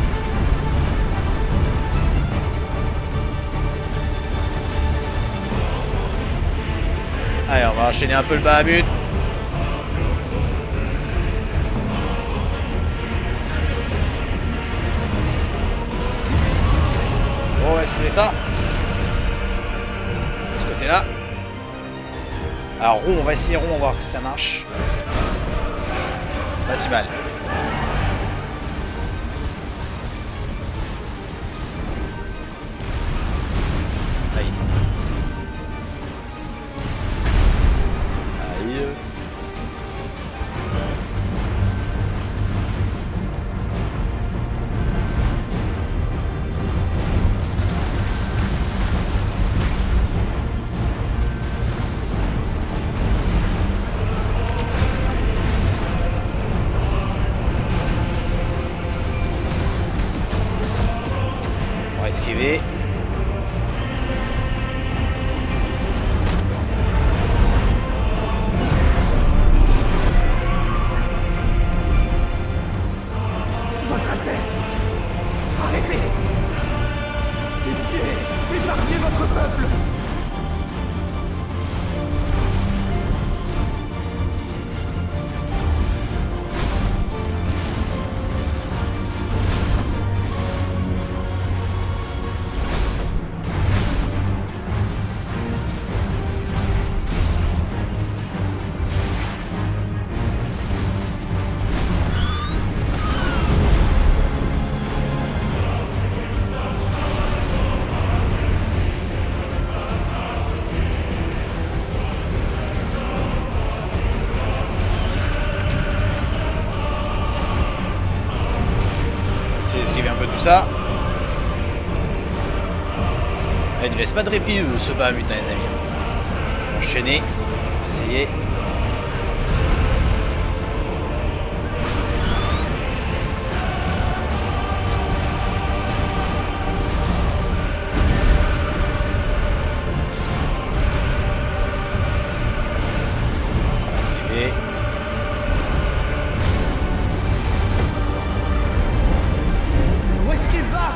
Allez, on va enchaîner un peu le Bahamut. Bon, on va esquiver ça. De ce côté-là. Alors, rond, on va essayer rond, on va voir que ça marche. Pas si mal. Aïe. Aïe. On va esquiver. Votre Altesse, arrêtez. Pitié, épargnez votre peuple. Essayer d'esquiver un peu tout ça. Il ne laisse pas de répit euh, ce Bahamut, hein, les amis. Enchaîner. Essayer. Esquiver. Où est-ce qu'il va?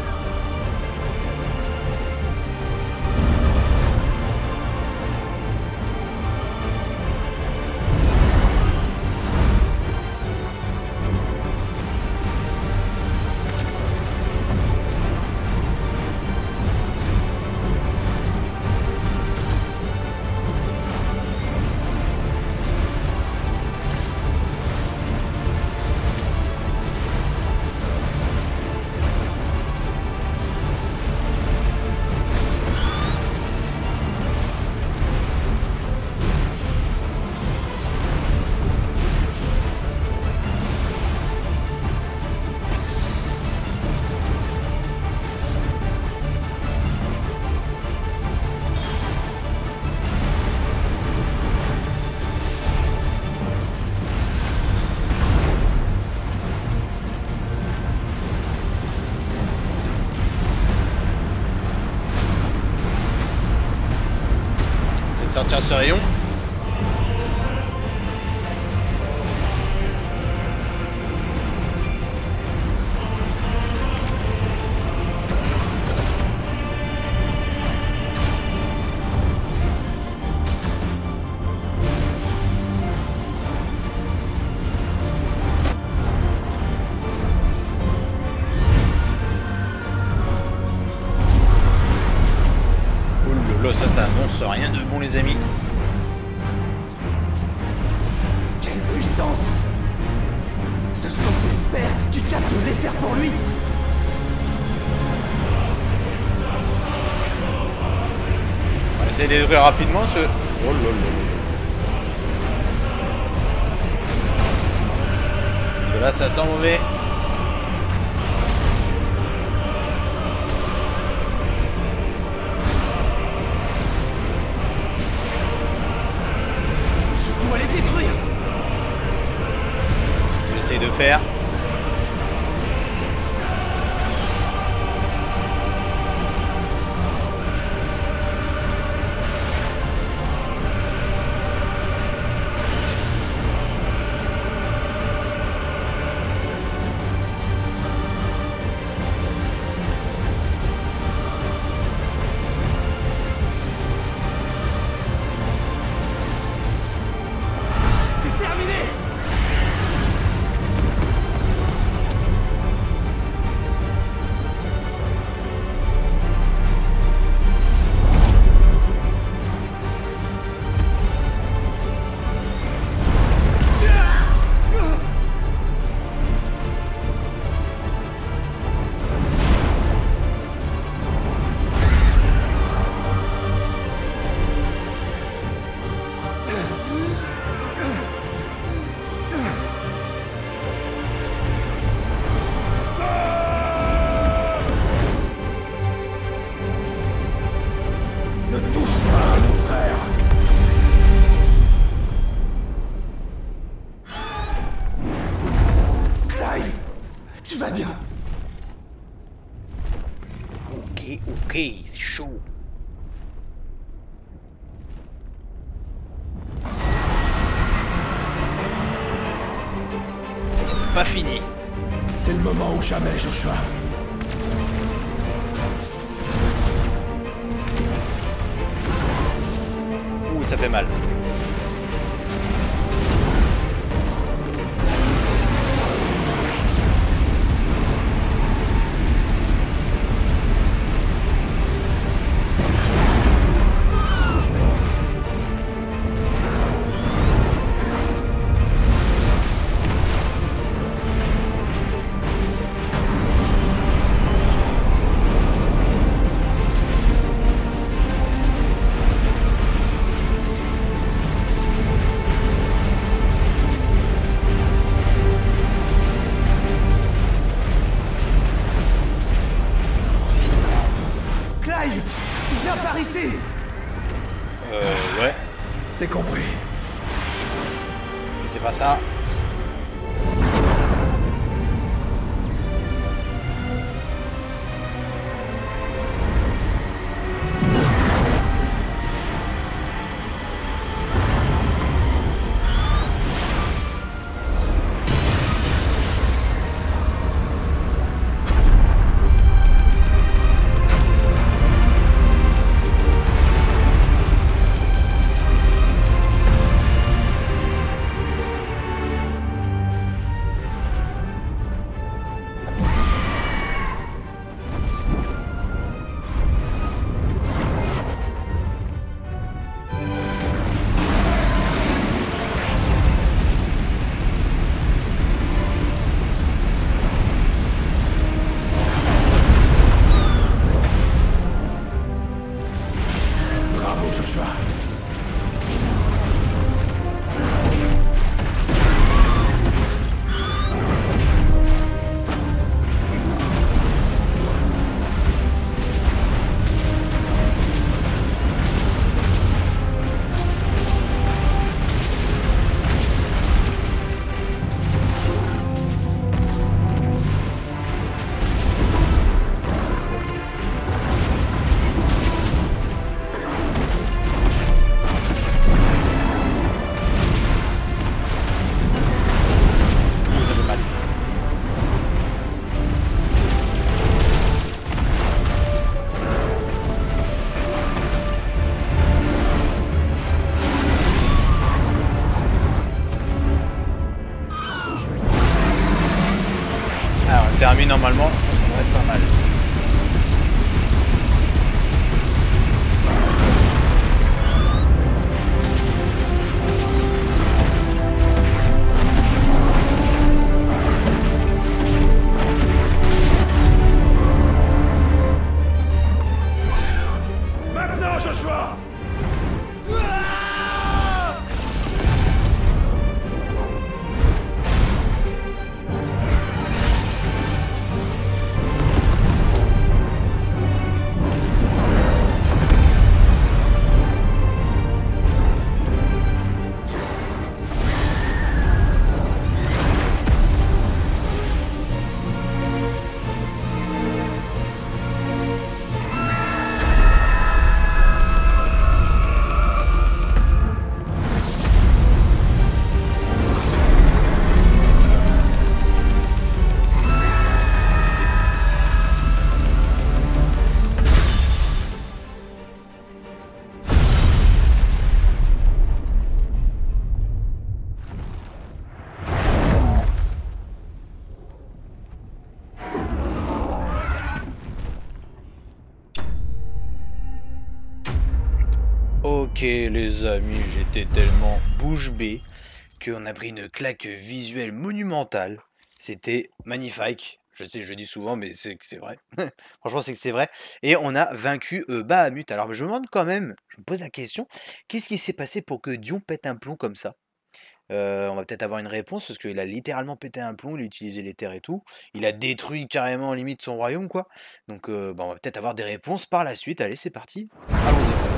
C'est de sortir ce rayon. Là, ça, ça annonce rien de bon, les amis. Quelle puissance! Ce sont ces sphères qui captent l'éther pour lui! On va essayer de détruire rapidement ce... Oh là là. Là, ça sent mauvais. essaye de faire. Ok, c'est chaud. Et c'est pas fini. C'est le moment ou jamais, Joshua. Ouh, ça fait mal. Viens par ici. Euh, ouais. C'est compris. C'est pas ça. Joshua. Termine normalement, je pense qu'on devrait être pas mal. Maintenant, Joshua! Ok les amis, j'étais tellement bouche bée qu'on a pris une claque visuelle monumentale. C'était magnifique. Je sais, je le dis souvent, mais c'est que c'est vrai. Franchement, c'est que c'est vrai. Et on a vaincu euh, Bahamut. Alors, je me demande quand même, je me pose la question, qu'est-ce qui s'est passé pour que Dion pète un plomb comme ça? Euh, on va peut-être avoir une réponse, parce qu'il a littéralement pété un plomb, il a utilisé les terres et tout. Il a détruit carrément, limite, son royaume, quoi. Donc, euh, bah, on va peut-être avoir des réponses par la suite. Allez, c'est parti. Allons-y.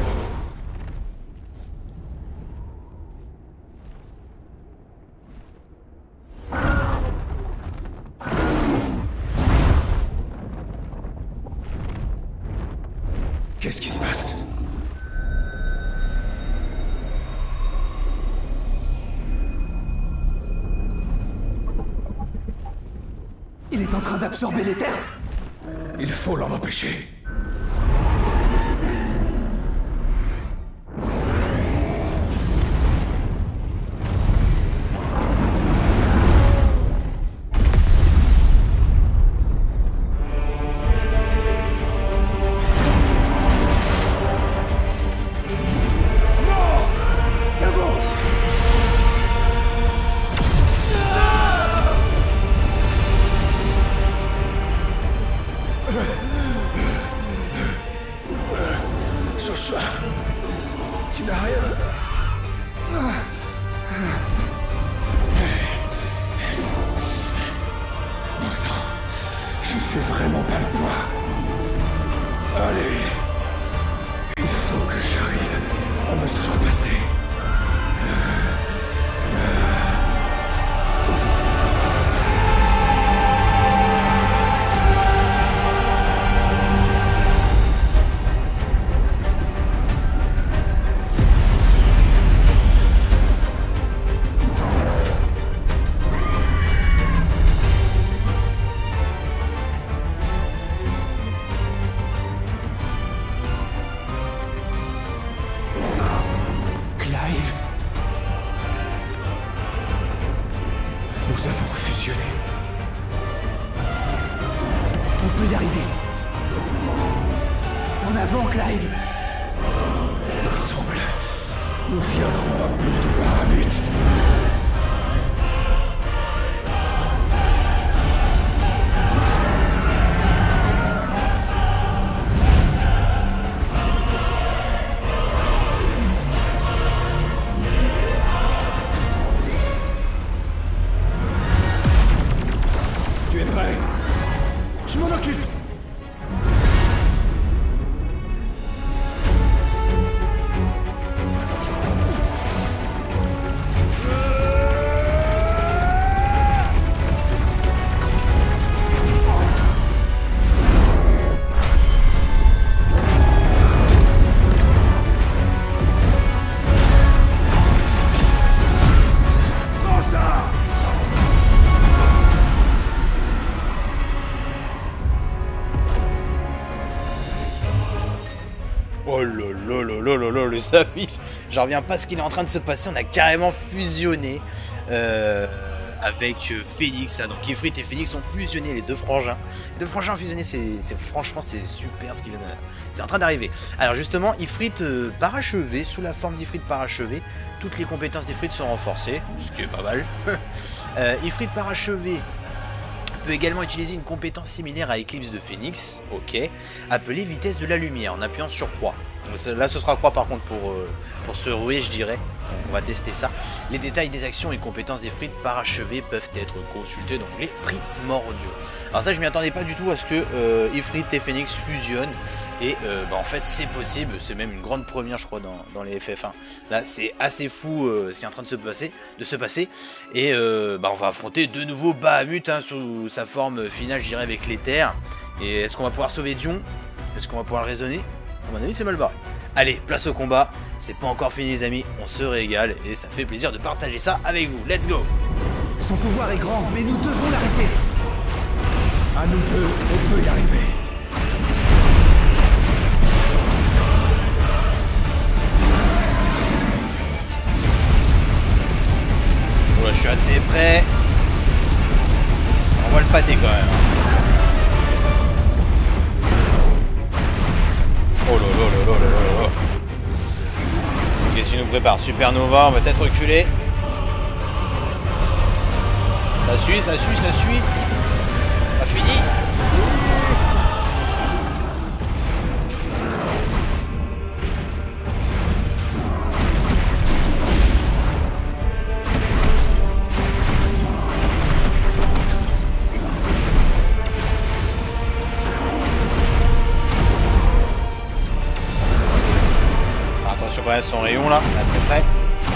Qu'est-ce qui se passe? Il est en train d'absorber les terres. Il faut l'en empêcher. Joshua, tu n'as rien. Bon sang, je fais vraiment pas le poids. Allez, il faut que j'arrive à me surpasser. Nous avons fusionné. On peut y arriver. En avant, Clive. Ensemble, nous viendrons à bout de Bahamut. Tu es prêt? Je m'en occupe. Oh là là là là là là les amis, j'en reviens pas à ce qu'il est en train de se passer, on a carrément fusionné euh, avec Phoenix, hein. Donc Ifrit et Phoenix ont fusionné, les deux frangins. Les deux frangins ont fusionné, c'est franchement c'est super ce qui vient de... C'est en train d'arriver. Alors justement, Ifrit euh, parachevé, sous la forme d'Ifrit parachevé, toutes les compétences d'Ifrit sont renforcées, ce qui est pas mal. euh, Ifrit parachevé peut également utiliser une compétence similaire à Éclipse de Phoenix, ok, appelée vitesse de la lumière en appuyant sur croix. Donc, là ce sera croix par contre pour, euh, pour se ruer je dirais, donc on va tester ça. Les détails des actions et compétences d'Ifrit parachevés peuvent être consultés dans les primordiaux. Alors ça je m'y attendais pas du tout à ce que euh, Ifrit et Phoenix fusionnent. Et euh, bah, en fait c'est possible, c'est même une grande première je crois dans, dans les F F un. Là c'est assez fou euh, ce qui est en train de se passer, de se passer. Et euh, bah, on va affronter de nouveau Bahamut hein, sous sa forme finale je dirais avec les terres. Et est-ce qu'on va pouvoir sauver Dion? Est-ce qu'on va pouvoir le raisonner? À mon avis c'est mal barré. Allez, place au combat, c'est pas encore fini les amis, on se régale et ça fait plaisir de partager ça avec vous. Let's go! Son pouvoir est grand, mais nous devons l'arrêter. À nous deux, on peut y arriver. Voilà, je suis assez prêt. On va le pâter quand même. Oh là là là là là là là. qu'est-ce qu'il nous prépare? Supernova, on va peut-être reculer. Ça suit, ça suit, ça suit. Pas fini. Attention quand même son rayon là, là c'est prêt.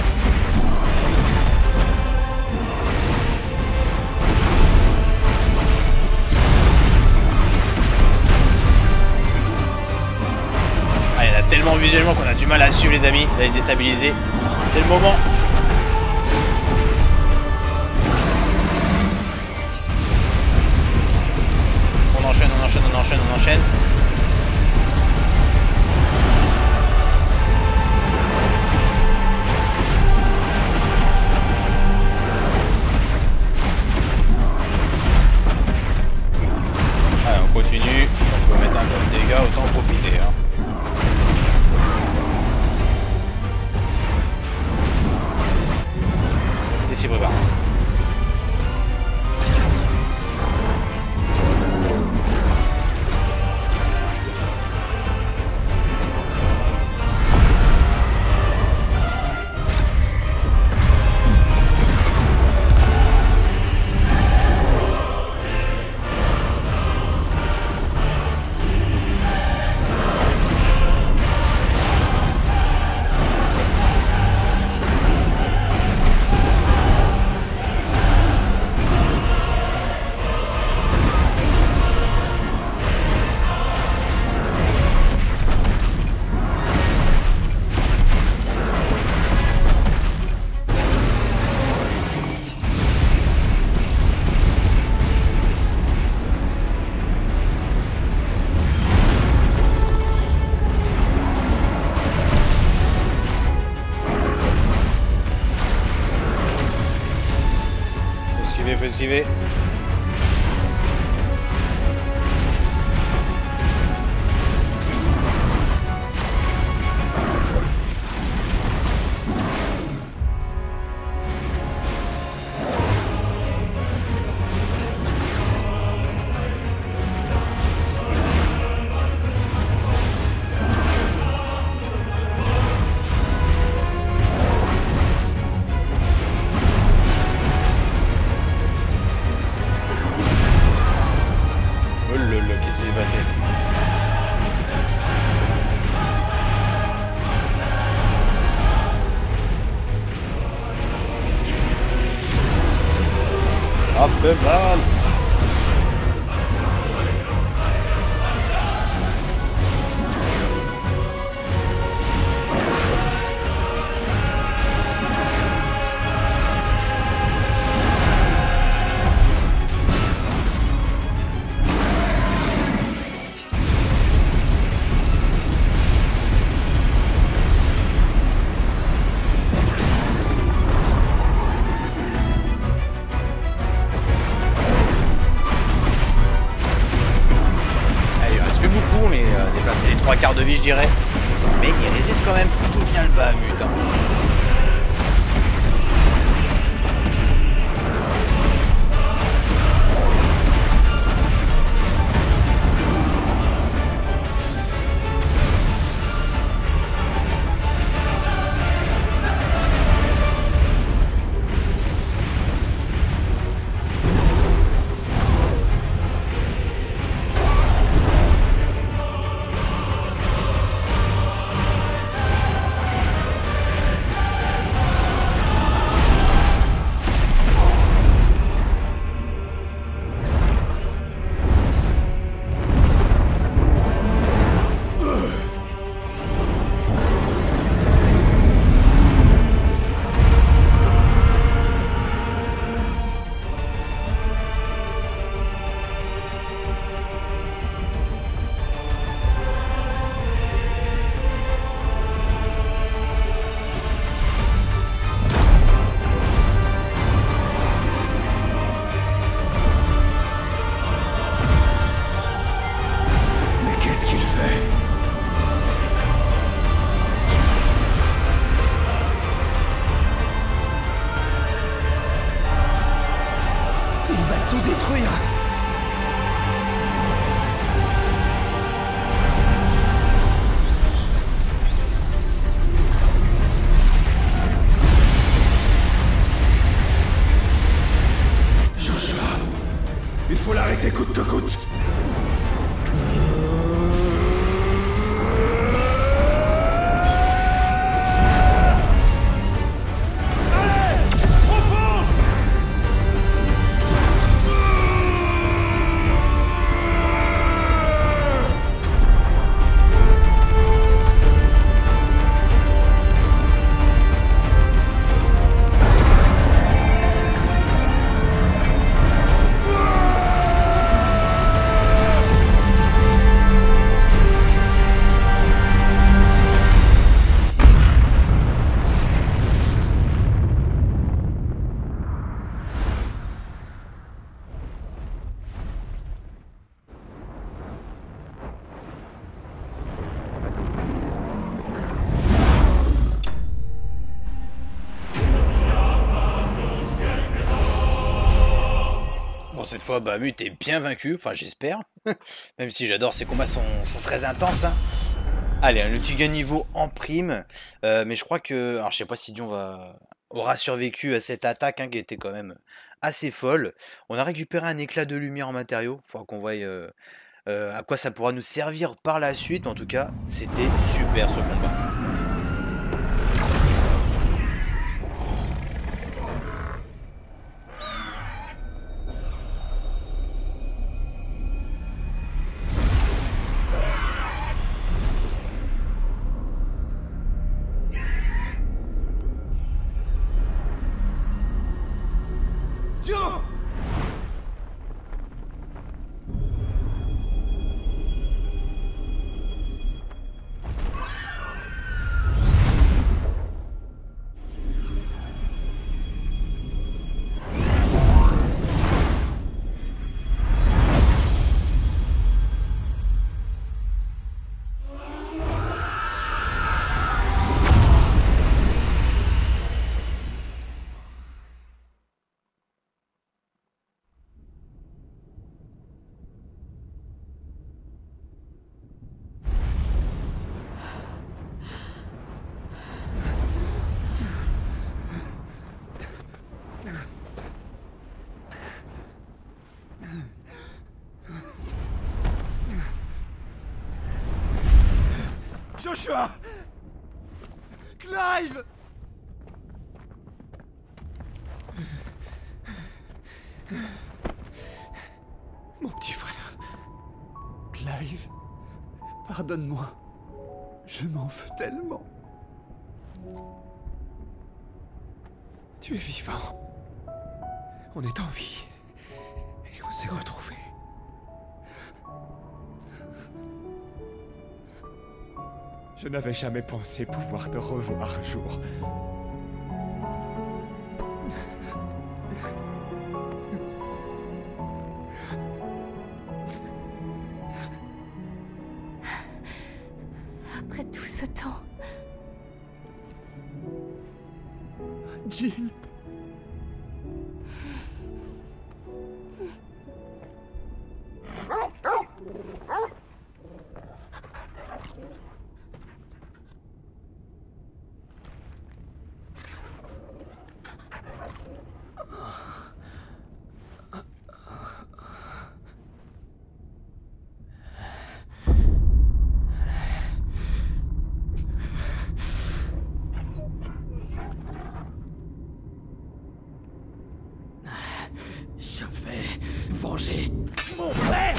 Ah, il y en a tellement visuellement qu'on a du mal à suivre les amis, d'aller déstabiliser. C'est le moment. On enchaîne, on enchaîne, on enchaîne, on enchaîne. Continue, si on peut mettre un peu de dégâts, autant en profiter. Hein. Et s'y prépare. Faut esquiver. Qu'est-ce qui s'est passé? Ah, fait mal. On est euh, déplacé les trois quarts de vie je dirais, mais il résiste quand même plutôt bien le Bahamut. Hein. que coûte. Bon, cette fois, Bahamut est bien vaincu, enfin j'espère. Même si j'adore, ces combats sont, sont très intenses. Hein. Allez, le petit gain niveau en prime. Euh, mais je crois que... Alors je sais pas si Dion va... aura survécu à cette attaque, hein, qui était quand même assez folle. On a récupéré un éclat de lumière en matériaux. Il faudra qu'on voie euh, euh, à quoi ça pourra nous servir par la suite. En tout cas, c'était super ce combat. Joshua! Clive! Mon petit frère. Clive, pardonne-moi. Je m'en veux tellement. Tu es vivant. On est en vie. Et on s'est retrouvés. Je n'avais jamais pensé pouvoir te revoir un jour. Après tout ce temps... Jill. Je vais venger mon père.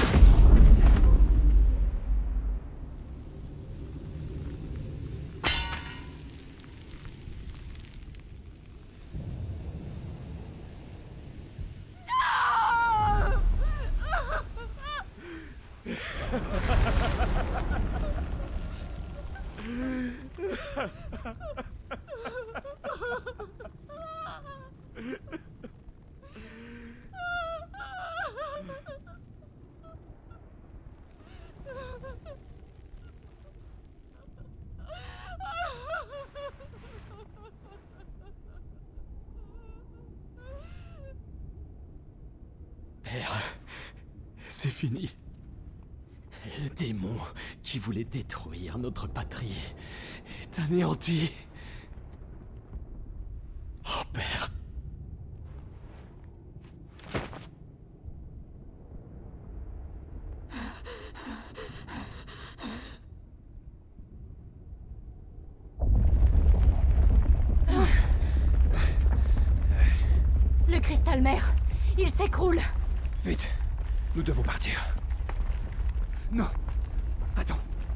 Père, C'est fini. le démon qui voulait détruire notre patrie est anéanti. Oh, Père. Falmer. Il s'écroule. Vite, nous devons partir. Non, attends.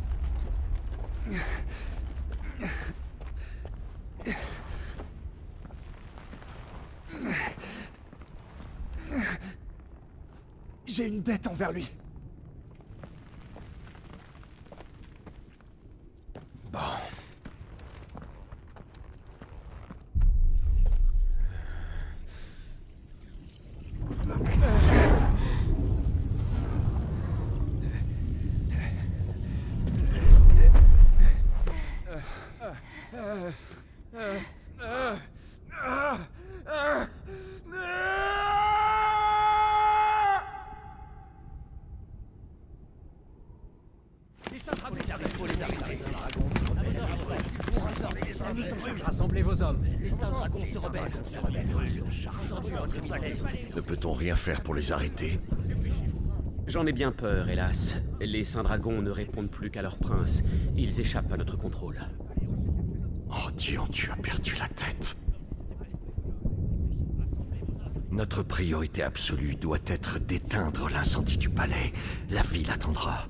J'ai une dette envers lui. Bon. Rassemblez vos hommes. Les saints dragons se rebellent. Ne peut-on rien faire pour les arrêter? J'en ai bien peur, hélas. Les saints dragons ne répondent plus qu'à leur prince. Ils échappent à notre contrôle. Oh Dion, tu as perdu la tête. Notre priorité absolue doit être d'éteindre l'incendie du palais. La ville attendra.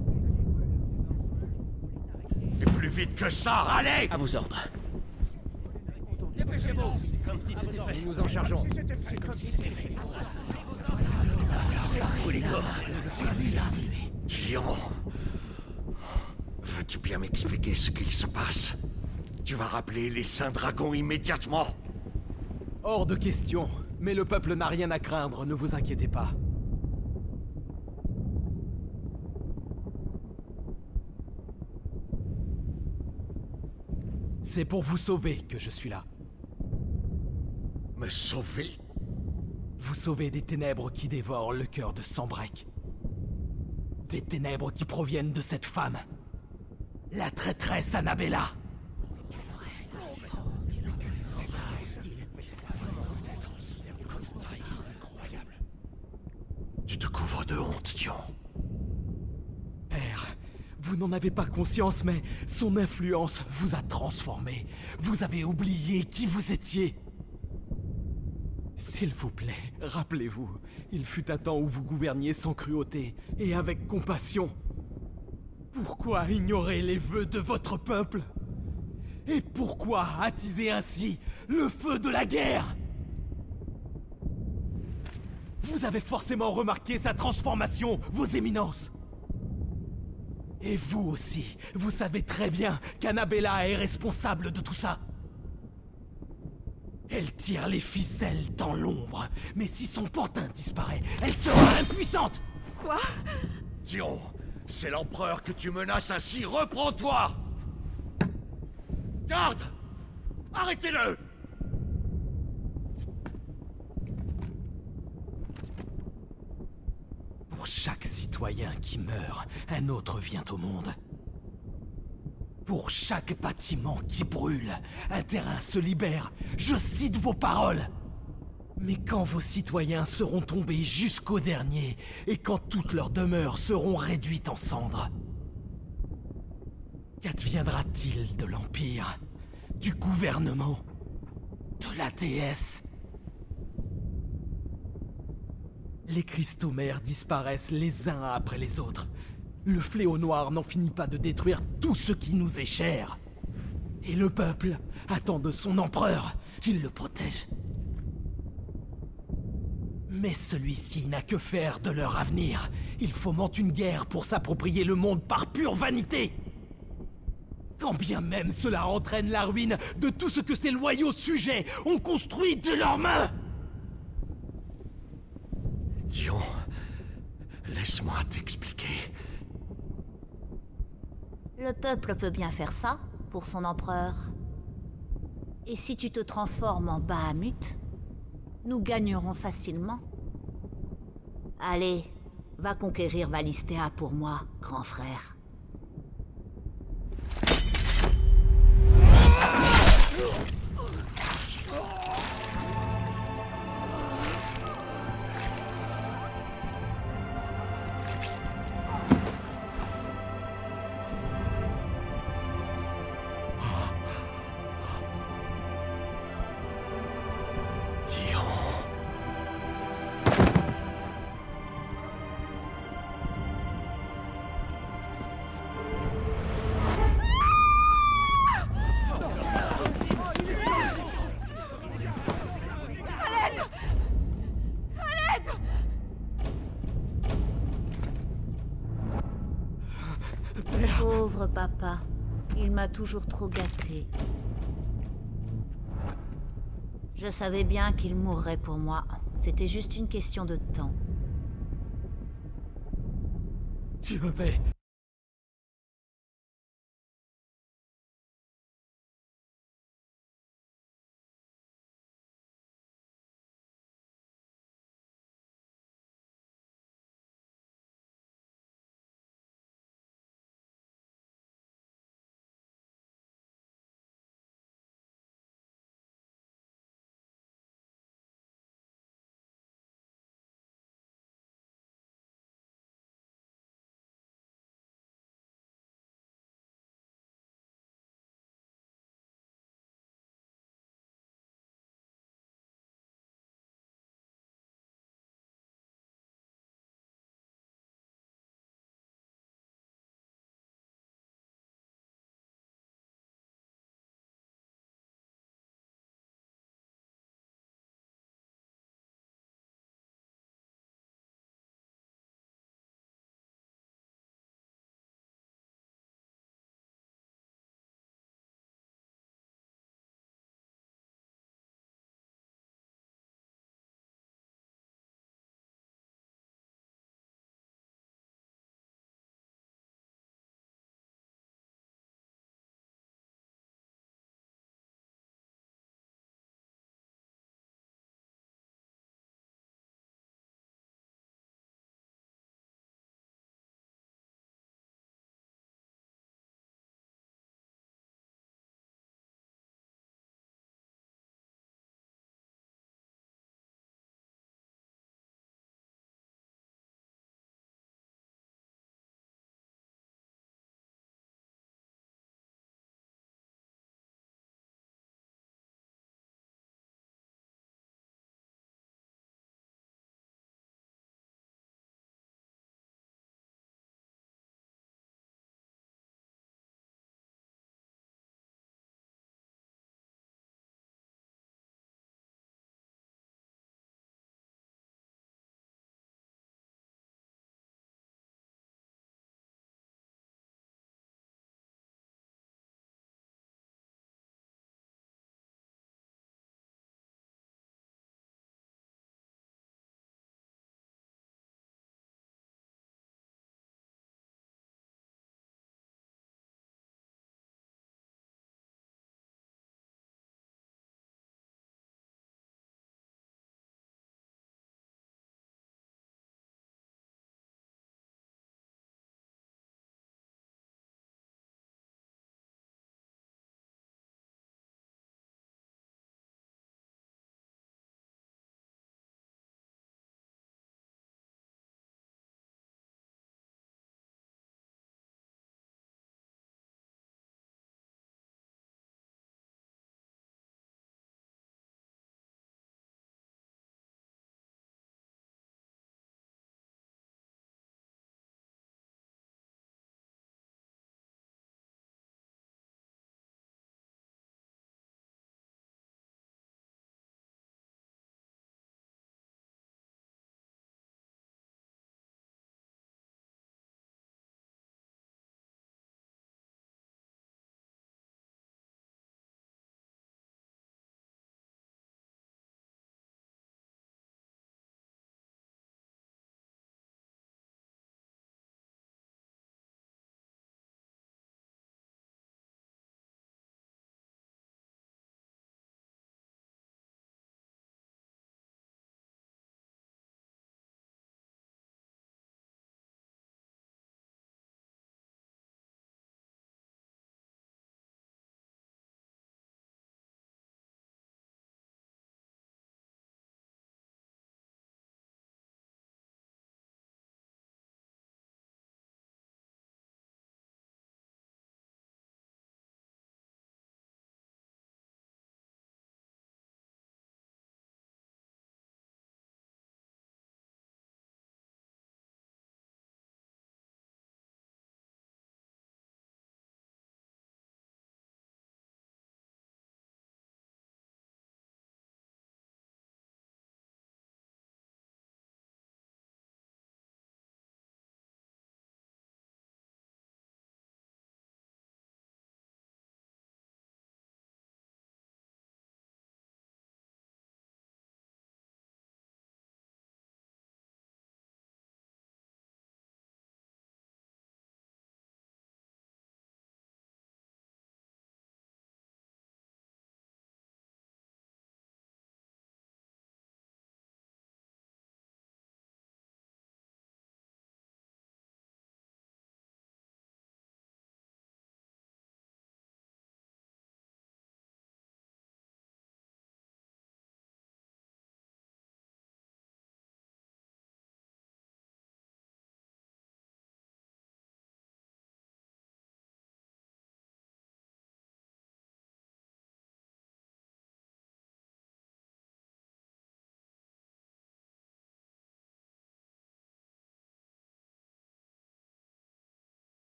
Et plus vite que ça, allez! À vos ordres. Dépêchez-vous. Comme si c'était fait. Nous nous en chargeons. Dion, veux-tu bien m'expliquer ce qu'il se passe? Tu vas rappeler les saints dragons immédiatement. Hors de question. Mais le peuple n'a rien à craindre, ne vous inquiétez pas. C'est pour vous sauver que je suis là. Me sauver? Vous sauver des ténèbres qui dévorent le cœur de Sanbreque. Des ténèbres qui proviennent de cette femme. La traîtresse Annabella. Tu te couvres de honte, Dion. Père, vous n'en avez pas conscience, mais son influence vous a transformé. Vous avez oublié qui vous étiez. S'il vous plaît, rappelez-vous, il fut un temps où vous gouverniez sans cruauté et avec compassion. Pourquoi ignorer les vœux de votre peuple? Et pourquoi attiser ainsi le feu de la guerre? Vous avez forcément remarqué sa transformation, vos éminences. Et vous aussi, vous savez très bien qu'Annabella est responsable de tout ça. Elle tire les ficelles dans l'ombre, mais si son pantin disparaît, elle sera impuissante. Quoi? Dion, c'est l'empereur que tu menaces ainsi, reprends-toi! Garde! Arrêtez-le! Pour chaque citoyen qui meurt, un autre vient au monde. Pour chaque bâtiment qui brûle, un terrain se libère. Je cite vos paroles. Mais quand vos citoyens seront tombés jusqu'au dernier, et quand toutes leurs demeures seront réduites en cendres, qu'adviendra-t-il de l'Empire, du gouvernement, de la déesse? Les cristaux mères disparaissent les uns après les autres. Le fléau noir n'en finit pas de détruire tout ce qui nous est cher. Et le peuple attend de son empereur qu'il le protège. Mais celui-ci n'a que faire de leur avenir. Il fomente une guerre pour s'approprier le monde par pure vanité. Quand bien même cela entraîne la ruine de tout ce que ces loyaux sujets ont construit de leurs mains. Dion, laisse-moi t'expliquer. Le peuple peut bien faire ça, pour son empereur. Et si tu te transformes en Bahamut, nous gagnerons facilement. Allez, va conquérir Valisthea pour moi, grand frère. Pauvre papa. Il m'a toujours trop gâté. Je savais bien qu'il mourrait pour moi. C'était juste une question de temps. Tu avais